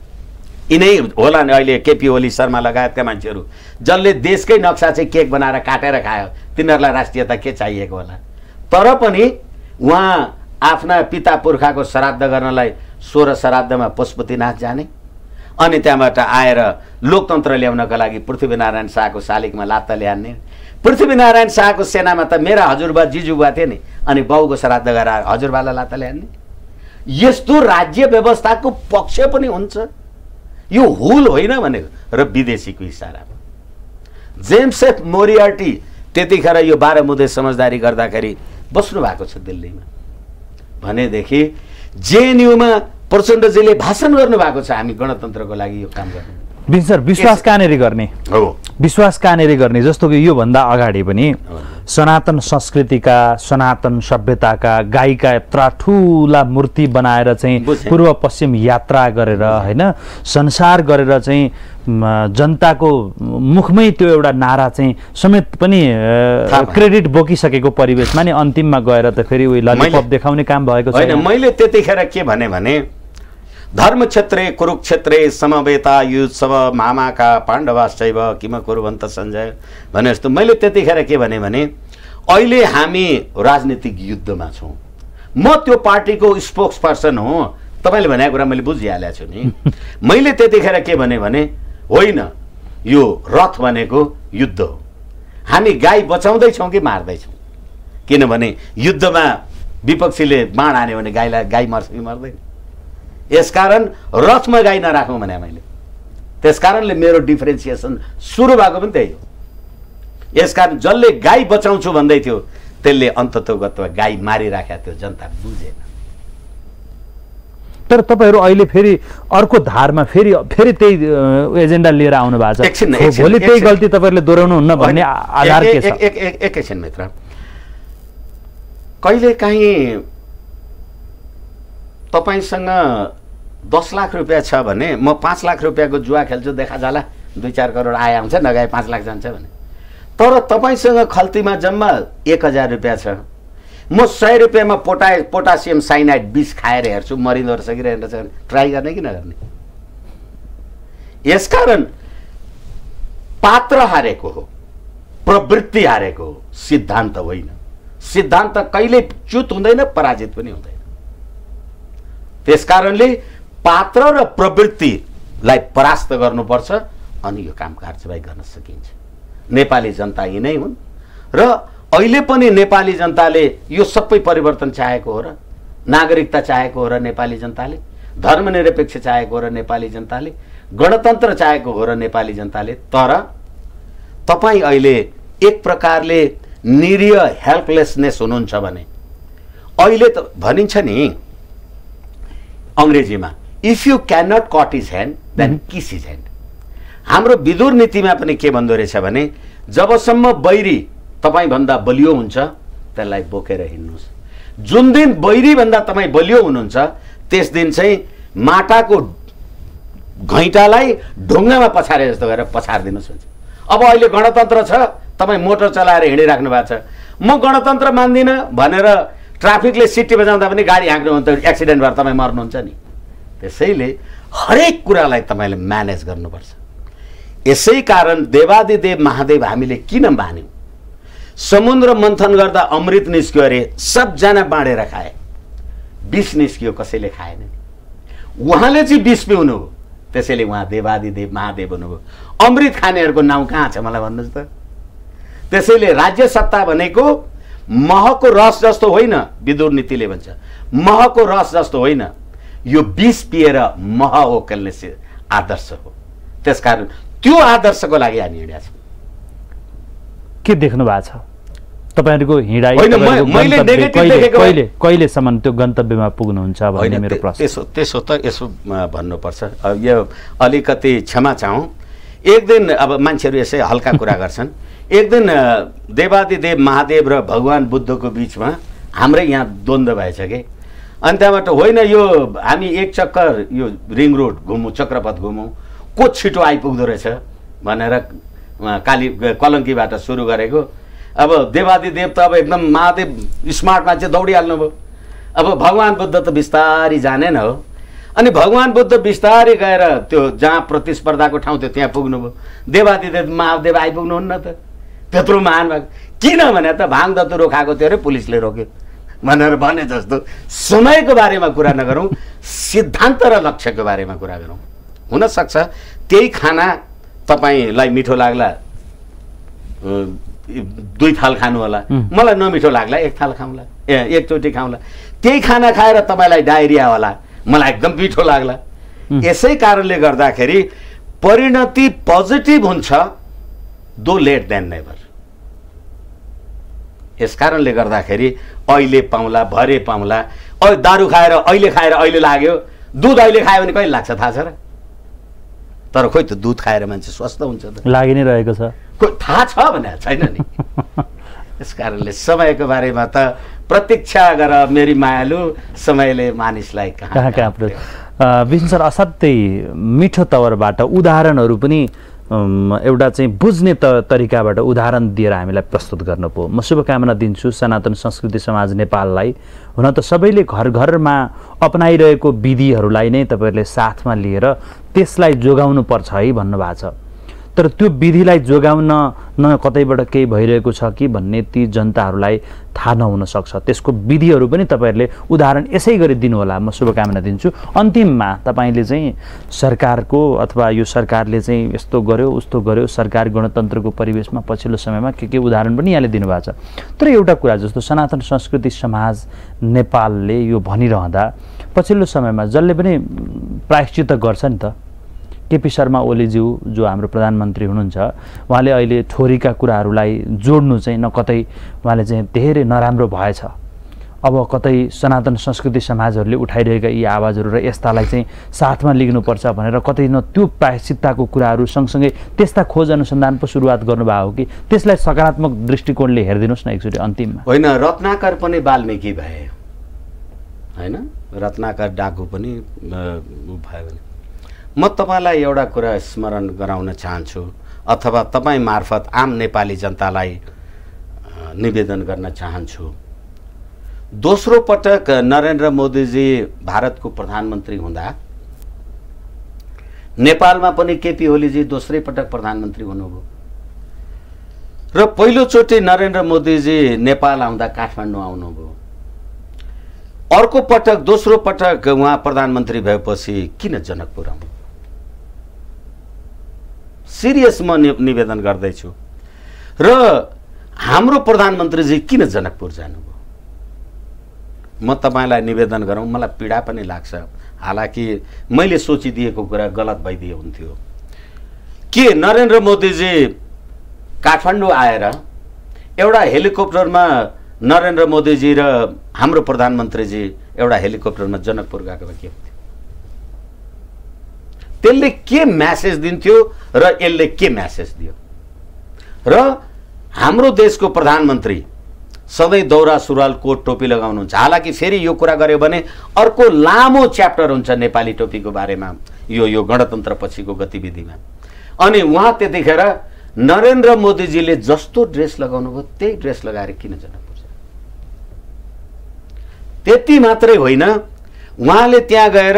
यिनै होला नि अहिले केपी ओली शर्मा लगायतका मान्छेहरू जसले देशकै नक्सा चाहिँ केक बनाएर काटेर खायो, तिनीहरूलाई राष्ट्रियता के चाहिएको होला। तर पनि उहाँ आफ्ना पिता पुर्खाको श्राद्ध गर्नलाई सोह्र श्राद्धमा पशुपतिनाथ जाने अनि त्यहाँबाट आएर लोकतन्त्र ल्याउनका लागि पृथ्वीनारायण शाहको शालिगमा लात्ता ल्याउने। पृथ्वीनारायण शाहको सेनामा त मेरा हजुरबा जिजुबा थिए नि, अनि बाउको श्राद्ध गराएर हजुरबालाई लात्ता ल्याउने। यस्तो राज्य व्यवस्थाको पक्ष पनि हुन्छ, यो हुल होइन भनेको र विदेशीको इसारामा। जेम्स एफ मोरियार्टी त्यतिखेर यो बाह्र मुदे समझदारी गर्दाखेरि बस्नु भएको छ दिल्लीमा भनेदेखि जेएनयूमा प्रचण्डजीले भाषण गर्नुभएको छ हामी गणतन्त्रको लागि यो काम गर्ने।
बिन सर विश्वास कहाँनेरि गर्ने
हो, विश्वास
कहाँनेरि गर्ने जस्तो कि योभन्दा अगाडि पनि सनातन संस्कृतिका सनातन सभ्यताका गाईका यत्रा ठुला मूर्ति बनाएर चाहिँ पूर्व पश्चिम यात्रा गरेर होइन संसार गरेर चाहिँ जनताको मुखमै त्यो एउटा नारा चाहिँ समेत पनि क्रेडिट बोकिसकेको परिवेशमा नि अन्तिममा गएर त फेरि उही ललिपप देखाउने काम भएको छ।
मैले त्यतिखेर के भने भने धर्म क्षेत्रे कुरुक्षेत्रे समवेता युत्सव मामाका पाण्डवाश्चैव किम कुर्वन्त सञ्जय भने जस्तो मैले त्यतिखेर के भने भने अहिले हामी राजनीतिक युद्धमा छौँ। म त्यो पार्टीको स्पोक्स पर्सन हो, तपाईँले भनेको कुरा मैले बुझिहालेको छु नि। मैले त्यतिखेर के भने भने होइन यो रथ भनेको युद्ध हो, हामी गाई बचाउँदैछौँ कि मार्दैछौँ। किनभने युद्धमा विपक्षीले बाण हान्यो भने गाईलाई गाई मर्छ कि मर्दैन। यसकारण रथमा गाई नराखौँ भने मैले, त्यसकारणले मेरो डिफ्रेन्सिएसन सुरु भएको पनि त्यही हो। यसकारण जसले गाई बचाउँछु भन्दै थियो त्यसले अन्ततोगत्वा गाई मारिराखेको थियो, जनता बुझेन।
तर तपाईँहरू अहिले फेरि अर्को धारमा फेरि फेरि त्यही एजेन्डा लिएर आउनु भएको छ, भोलि त्यही गल्ती तपाईँहरूले दोहोऱ्याउनुहुन्न भन्ने आधार के छ?
एकैछिन मित्र, कहिलेकाहीँ तपाईँसँग दस लाख रुपियाँ छ भने म पाँच लाख रुपियाँको जुवा खेल्छु, देखा जाला दुई चार करोड आए आउँछ, नगए पाँच लाख जान्छ भने। तर तपाईँसँग खल्तीमा जम्मा एक हजार रुपियाँ छ, म सय रुपियाँमा पोटा पोटासियम साइनाइड विष खाएर हेर्छु मरिँदो रहेछ कि रहेछ भने ट्राई गर्ने कि नगर्ने? यसकारण पात्र हारेको हो, प्रवृत्ति हारेको हो, सिद्धान्त होइन। सिद्धान्त कहिले च्युत हुँदैन, पराजित पनि हुँदैन। त्यसकारणले पात्र र प्रवृत्तिलाई परास्त गर्नुपर्छ अनि यो काम कारबाही गर्न सकिन्छ। नेपाली जनता यिनै हुन् र अहिले पनि नेपाली जनताले यो सबै परिवर्तन चाहेको हो र नागरिकता चाहेको हो र नेपाली जनताले धर्मनिरपेक्ष चाहेको हो र नेपाली जनताले गणतन्त्र चाहेको हो र नेपाली जनताले। तर तपाईँ अहिले एक प्रकारले निरीह हेल्पलेसनेस हुनुहुन्छ भने अहिले त भनिन्छ नि अङ्ग्रेजीमा, if you can not cut his hand then kiss his hand. हाम्रो विदुर नीतिमा पनि के भन्दो रहेछ भने जबसम्म बैरी तपाईँभन्दा बलियो हुन्छ त्यसलाई बोकेर हिँड्नुहोस्। जुन दिन बैरीभन्दा तपाईँ बलियो हुनुहुन्छ त्यस दिन चाहिँ माटाको घैँटालाई ढुङ्गामा पछारे जस्तो गरेर पछारिदिनुहोस् हुन्छ। अब अहिले गणतन्त्र छ, तपाईँ मोटर चलाएर हिँडिराख्नु भएको छ, म गणतन्त्र मान्दिनँ भनेर ट्राफिकले सिटी बजाउँदा पनि गाडी हाँक्नु भने त एक्सिडेन्ट भएर तपाईँ मर्नुहुन्छ नि। त्यसैले हरेक कुरालाई तपाईँले म्यानेज गर्नुपर्छ। यसै कारण देवादिदेव महादेव हामीले किन मान्यौँ? समुद्र मन्थन गर्दा अमृत निस्क्यो अरे, सबजना बाँडेर खाए, विष निस्कियो कसैले खाएन। उहाँले चाहिँ विष पिउनु हो, त्यसैले उहाँ देवादिदेव महादेव हुनुभयो। अमृत खानेहरूको नाउँ कहाँ छ मलाई भन्नुहोस् त। त्यसैले राज्य सत्ता भनेको महको रस जस्तो होइन, विदुर नीतिले भन्छ महको रस जस्तो होइन, यो विष पिएर मह ओकल्ने आदर्श हो। त्यसकारण त्यो आदर्शको लागि हामी हिँडेका छौँ।
के देख्नु भएको छ तपाईँहरूको हिँडाइ?
कहिले
कहिलेसम्म त्यो गन्तव्यमा पुग्नुहुन्छ भन्ने मेरो प्रश्न।
त्यसो त्यसो त यसो भन्नुपर्छ, अब यो अलिकति क्षमा चाहौँ। एक दिन अब मान्छेहरू यसै हल्का कुरा गर्छन्, एक दिन देवादिदेव महादेव र भगवान् बुद्धको बिचमा हाम्रै यहाँ द्वन्द्व भएछ कि। अनि त्यहाँबाट होइन यो हामी एक चक्कर यो रिङ रोड घुमौँ, चक्रपथ घुमौँ, को छिटो आइपुग्दो रहेछ भनेर काली कलङ्कीबाट सुरु गरेको। अब देवादिदेव त अब एकदम महादेव स्मार्ट मान्छे दौडिहाल्नुभयो। अब भगवान् बुद्ध त बिस्तारी जाने न हो। अनि भगवान् बुद्ध बिस्तारै गएर त्यो जहाँ प्रतिस्पर्धाको ठाउँ थियो त्यहाँ पुग्नुभयो। देवादिदेव महादेव आइपुग्नुहुन्न त, त्यत्रो महान भएको किनभने त भाङ दतुरो खाएको थियो अरे पुलिसले रोक्यो भनेर भने जस्तो समयको बारेमा कुरा नगरौँ, सिद्धान्त र लक्ष्यको बारेमा कुरा गरौँ। हुनसक्छ त्यही खाना तपाईँलाई मिठो लाग्ला दुई थाल खानु होला, मलाई नमिठो लाग्ला एक थाल खाउँला, ए एकचोटि खाउँला। त्यही खाना खाएर तपाईँलाई डायरिया होला, मलाई एकदम मिठो लाग्ला। यसै कारणले गर्दाखेरि परिणति पोजिटिभ हुन्छ, दो लेट देन नेभर। यस कारणले गर्दाखेरि अहिले पाउँला भरे पाउँला, अहिले दारू खाएर अहिले खाएर अहिले लाग्यो, दुध अहिले खायो भने कहिले लाग्छ थाहा छ र? तर खोइ त दुध खाएर मान्छे स्वस्थ हुन्छ त? लागि नै रहेको छ, खोइ थाहा छ भने छैन नि। यस कारणले समयको बारेमा त प्रतीक्षा गर मेरी मायालु, समयले मानिसलाई कहाँ कहाँ
पुर्याउँछ। विष्णु सर, असाध्यै मिठो तवरबाट उदाहरणहरू पनि एउटा चाहिँ बुझ्ने त तरिकाबाट उदाहरण दिएर हामीलाई प्रस्तुत गर्नु पो म शुभकामना दिन्छु सनातन संस्कृति समाज नेपाललाई। हुन त सबैले घर घरमा अपनाइरहेको विधिहरूलाई नै तपाईँहरूले साथमा लिएर त्यसलाई जोगाउनु पर्छ है भन्नुभएको छ। तर त्यो विधिलाई जोगाउन न कतैबाट केही भइरहेको छ कि भन्ने ती जनताहरूलाई थाहा नहुन सक्छ। त्यसको विधिहरू पनि तपाईँहरूले उदाहरण यसै गरी दिनुहोला, म शुभकामना दिन्छु। अन्तिममा तपाईँले चाहिँ सरकारको अथवा यो सरकारले चाहिँ यस्तो गर्यो उस्तो गर्यो, सरकार गणतन्त्रको परिवेशमा पछिल्लो समयमा के के उदाहरण पनि यहाँले दिनुभएको छ। तर एउटा कुरा जस्तो सनातन संस्कृति समाज नेपालले यो भनिरहँदा पछिल्लो समयमा जसले पनि प्रायश्चित गर्छ नि त, केपी शर्मा ओलीज्यू जो हाम्रो प्रधानमन्त्री हुनुहुन्छ, उहाँले अहिले थोरीका कुराहरूलाई जोड्नु चाहिँ न कतै उहाँले चाहिँ धेरै नराम्रो भएछ। अब कतै सनातन संस्कृति समाजहरूले उठाइरहेका यी आवाजहरू र यस्तालाई चाहिँ साथमा लिनुपर्छ भनेर कतै न त्यो प्रायश्चितताको कुराहरू सँगसँगै त्यस्ता खोज अनुसन्धान पो सुरुवात गर्नुभएको हो कि त्यसलाई सकारात्मक दृष्टिकोणले हेरिदिनुहोस् न एकचोटि अन्तिममा।
होइन, रत्नाकर पनि वाल्मीकि भए होइन, रत्नाकर डाकु पनि भयो भने म तपाईँलाई एउटा कुरा स्मरण गराउन चाहन्छु अथवा तपाईँ मार्फत आम नेपाली जनतालाई निवेदन गर्न चाहन्छु। दोस्रो पटक नरेन्द्र मोदीजी भारतको प्रधानमन्त्री हुँदा नेपालमा पनि केपी ओलीजी दोस्रै पटक प्रधानमन्त्री हुनुभयो। र पहिलोचोटि नरेन्द्र मोदीजी नेपाल आउँदा काठमाडौँ आउनुभयो। अर्को पटक दोस्रो पटक उहाँ प्रधानमन्त्री भएपछि किन जनकपुर आउनु? सिरियस म निवेदन गर्दैछु। र हाम्रो प्रधानमन्त्रीजी किन जनकपुर जानुभयो? म तपाईँलाई निवेदन गरौँ, मलाई पीडा पनि लाग्छ। हालाकि मैले सोचिदिएको कुरा गलत भइदिए हुन्थ्यो। के नरेन्द्र मोदीजी काठमाडौँ आएर एउटा हेलिकप्टरमा नरेन्द्र मोदीजी र हाम्रो प्रधानमन्त्रीजी एउटा हेलिकप्टरमा जनकपुर गएको भए के हुन्थ्यो? त्यसले के म्यासेज दिन्थ्यो र यसले के म्यासेज दियो? र हाम्रो देशको प्रधानमन्त्री सधैँ दौरा सुरुवाल कोट टोपी लगाउनुहुन्छ। हालाकि फेरि यो कुरा गर्यो भने अर्को लामो च्याप्टर हुन्छ नेपाली टोपीको बारेमा, यो यो गणतन्त्र पछिको गतिविधिमा। अनि उहाँ त्यतिखेर नरेन्द्र मोदीजीले जस्तो ड्रेस लगाउनु भयो त्यही ड्रेस लगाएर किन जनकपुर जानु? त्यति मात्रै होइन, उहाँले त्यहाँ गएर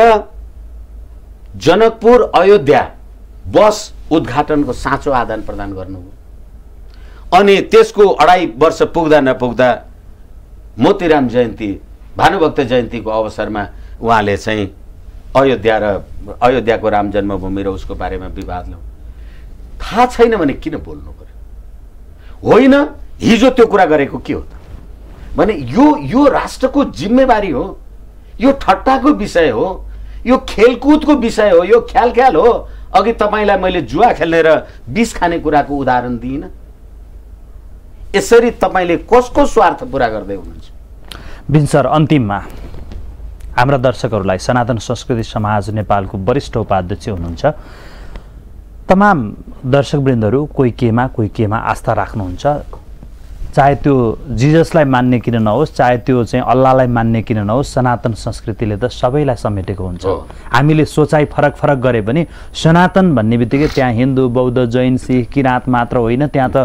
जनकपुर अयोध्या बस उद्घाटनको साँचो आदान प्रदान गर्नुभयो। अनि त्यसको अढाई वर्ष पुग्दा नपुग्दा मोतीराम जयन्ती भानुभक्त जयन्तीको अवसरमा उहाँले चाहिँ अयोध्या र अयोध्याको राम जन्मभूमि र उसको बारेमा विवाद ल्याउनु। थाहा छैन भने किन बोल्नु पर्यो? होइन, हिजो त्यो कुरा गरेको के हो त भने यो यो राष्ट्रको जिम्मेवारी हो, यो ठट्टाको विषय हो, यो खेलकुदको विषय हो, यो ख्याल ख्याल हो। अघि तपाईँलाई मैले जुवा खेल्ने र विष खाने कुराको उदाहरण दिइनँ। यसरी तपाईँले कसको स्वार्थ पुरा गर्दै हुनुहुन्छ?
बिन सर, अन्तिममा हाम्रा दर्शकहरूलाई सनातन संस्कृति समाज नेपालको वरिष्ठ उपाध्यक्ष हुनुहुन्छ। तमाम दर्शकवृन्दहरू कोही केमा कोही केमा आस्था राख्नुहुन्छ। चाहे त्यो जिजसलाई मान्ने किन नहोस्, चाहे त्यो चाहिँ अल्लाहलाई मान्ने किन नहोस्, सनातन संस्कृतिले त सबैलाई समेटेको हुन्छ। हामीले सोचाइ फरक फरक गरे पनि सनातन भन्ने बित्तिकै त्यहाँ हिन्दू, बौद्ध, जैन, सिख, किराँत मात्र होइन, त्यहाँ त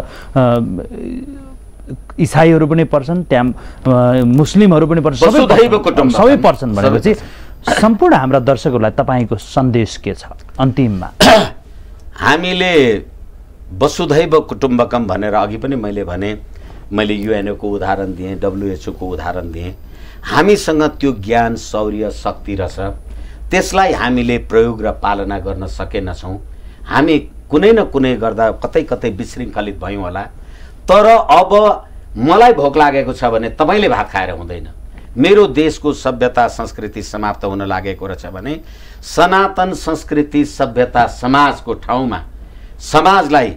इसाईहरू पनि पर्छन्, त्यहाँ मुस्लिमहरू पनि पर्छन्, सबै सबै पर्छन्। भनेपछि सम्पूर्ण हाम्रा दर्शकहरूलाई तपाईँको सन्देश के छ अन्तिममा?
हामीले वसुधैव कुटुम्बकम भनेर अघि पनि मैले भने, मैले युएनओको उदाहरण दिएँ, डब्लुएचओको उदाहरण दिएँ। हामीसँग त्यो ज्ञान, शौर्य, शक्ति रहेछ, त्यसलाई हामीले प्रयोग र पालना गर्न सकेनछौँ। हामी कुनै न कुनै गर्दा कतै कतै विशृङ्खलित भयौँ होला। तर अब मलाई भोक लागेको छ भने तपाईँले भात खाएर हुँदैन। मेरो देशको सभ्यता संस्कृति समाप्त हुन लागेको रहेछ भने सनातन संस्कृति सभ्यता समाजको ठाउँमा समाजलाई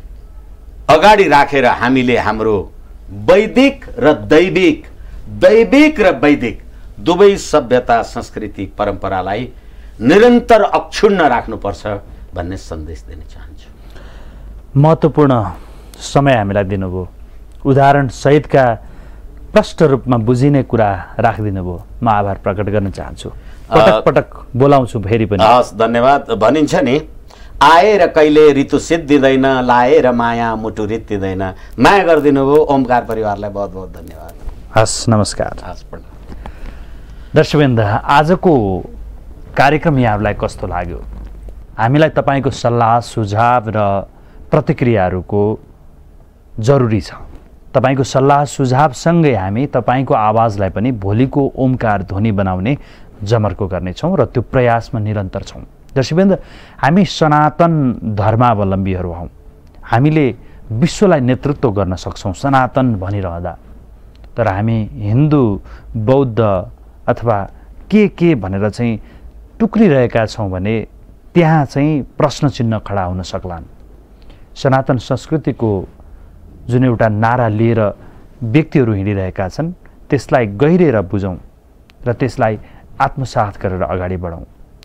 अगाडि राखेर हामीले हाम्रो वैदिक र दैविक दैविक र वैदिक दुवै सभ्यता संस्कृति परम्परालाई निरन्तर अक्षुण्ण राख्नुपर्छ भन्ने सन्देश दिन चाहन्छु।
महत्त्वपूर्ण समय हामीलाई दिनुभयो, उदाहरण सहितका प्रष्ट रूपमा बुझिने कुरा राखिदिनु भयो। म आभार प्रकट गर्न चाहन्छु। पटक पटक बोलाउँछु फेरि पनि।
हस्, धन्यवाद। भनिन्छ नि, आएर कहिले ऋतु सिद्धिँदैन, लाएर माया मुटु रित्तिँदैन। माया गरिदिनु भयो। ओमकार परिवारलाई बहुत बहुत धन्यवाद।
हस्, नमस्कार।
हस्,
दर्शकवृन्द, आजको कार्यक्रम यहाँहरूलाई कस्तो लाग्यो? हामीलाई तपाईँको सल्लाह सुझाव र प्रतिक्रियाहरूको जरुरी छ। तपाईको सल्लाह सुझावसँगै हामी तपाईको आवाजलाई पनि भोलिको ओमकार ध्वनि बनाउने जमर्को गर्नेछौँ र त्यो प्रयासमा निरन्तर छौँ। दर्शकवृन्द, हामी सनातन धर्मावलम्बीहरू हौँ। हामीले विश्वलाई नेतृत्व गर्न सक्छौँ सनातन भनिरहँदा। तर हामी हिन्दू, बौद्ध अथवा के के भनेर चाहिँ टुक्रिरहेका छौँ भने त्यहाँ चाहिँ प्रश्न चिन्ह खडा हुन सक्लान्। सनातन संस्कृतिको जुन एउटा नारा लिएर व्यक्तिहरू हिँडिरहेका छन् त्यसलाई गहिरेर बुझौँ र त्यसलाई आत्मसात गरेर अगाडि बढौँ।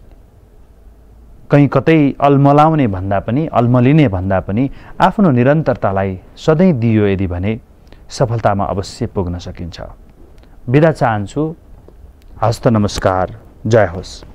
कहीँ कतै अल्मलाउने भन्दा पनि, अल्मलिने भन्दा पनि आफ्नो निरन्तरतालाई सधैँ दियो यदि भने सफलतामा अवश्य पुग्न सकिन्छ। बिदा चाहन्छु। हस्त नमस्कार। जय होस्।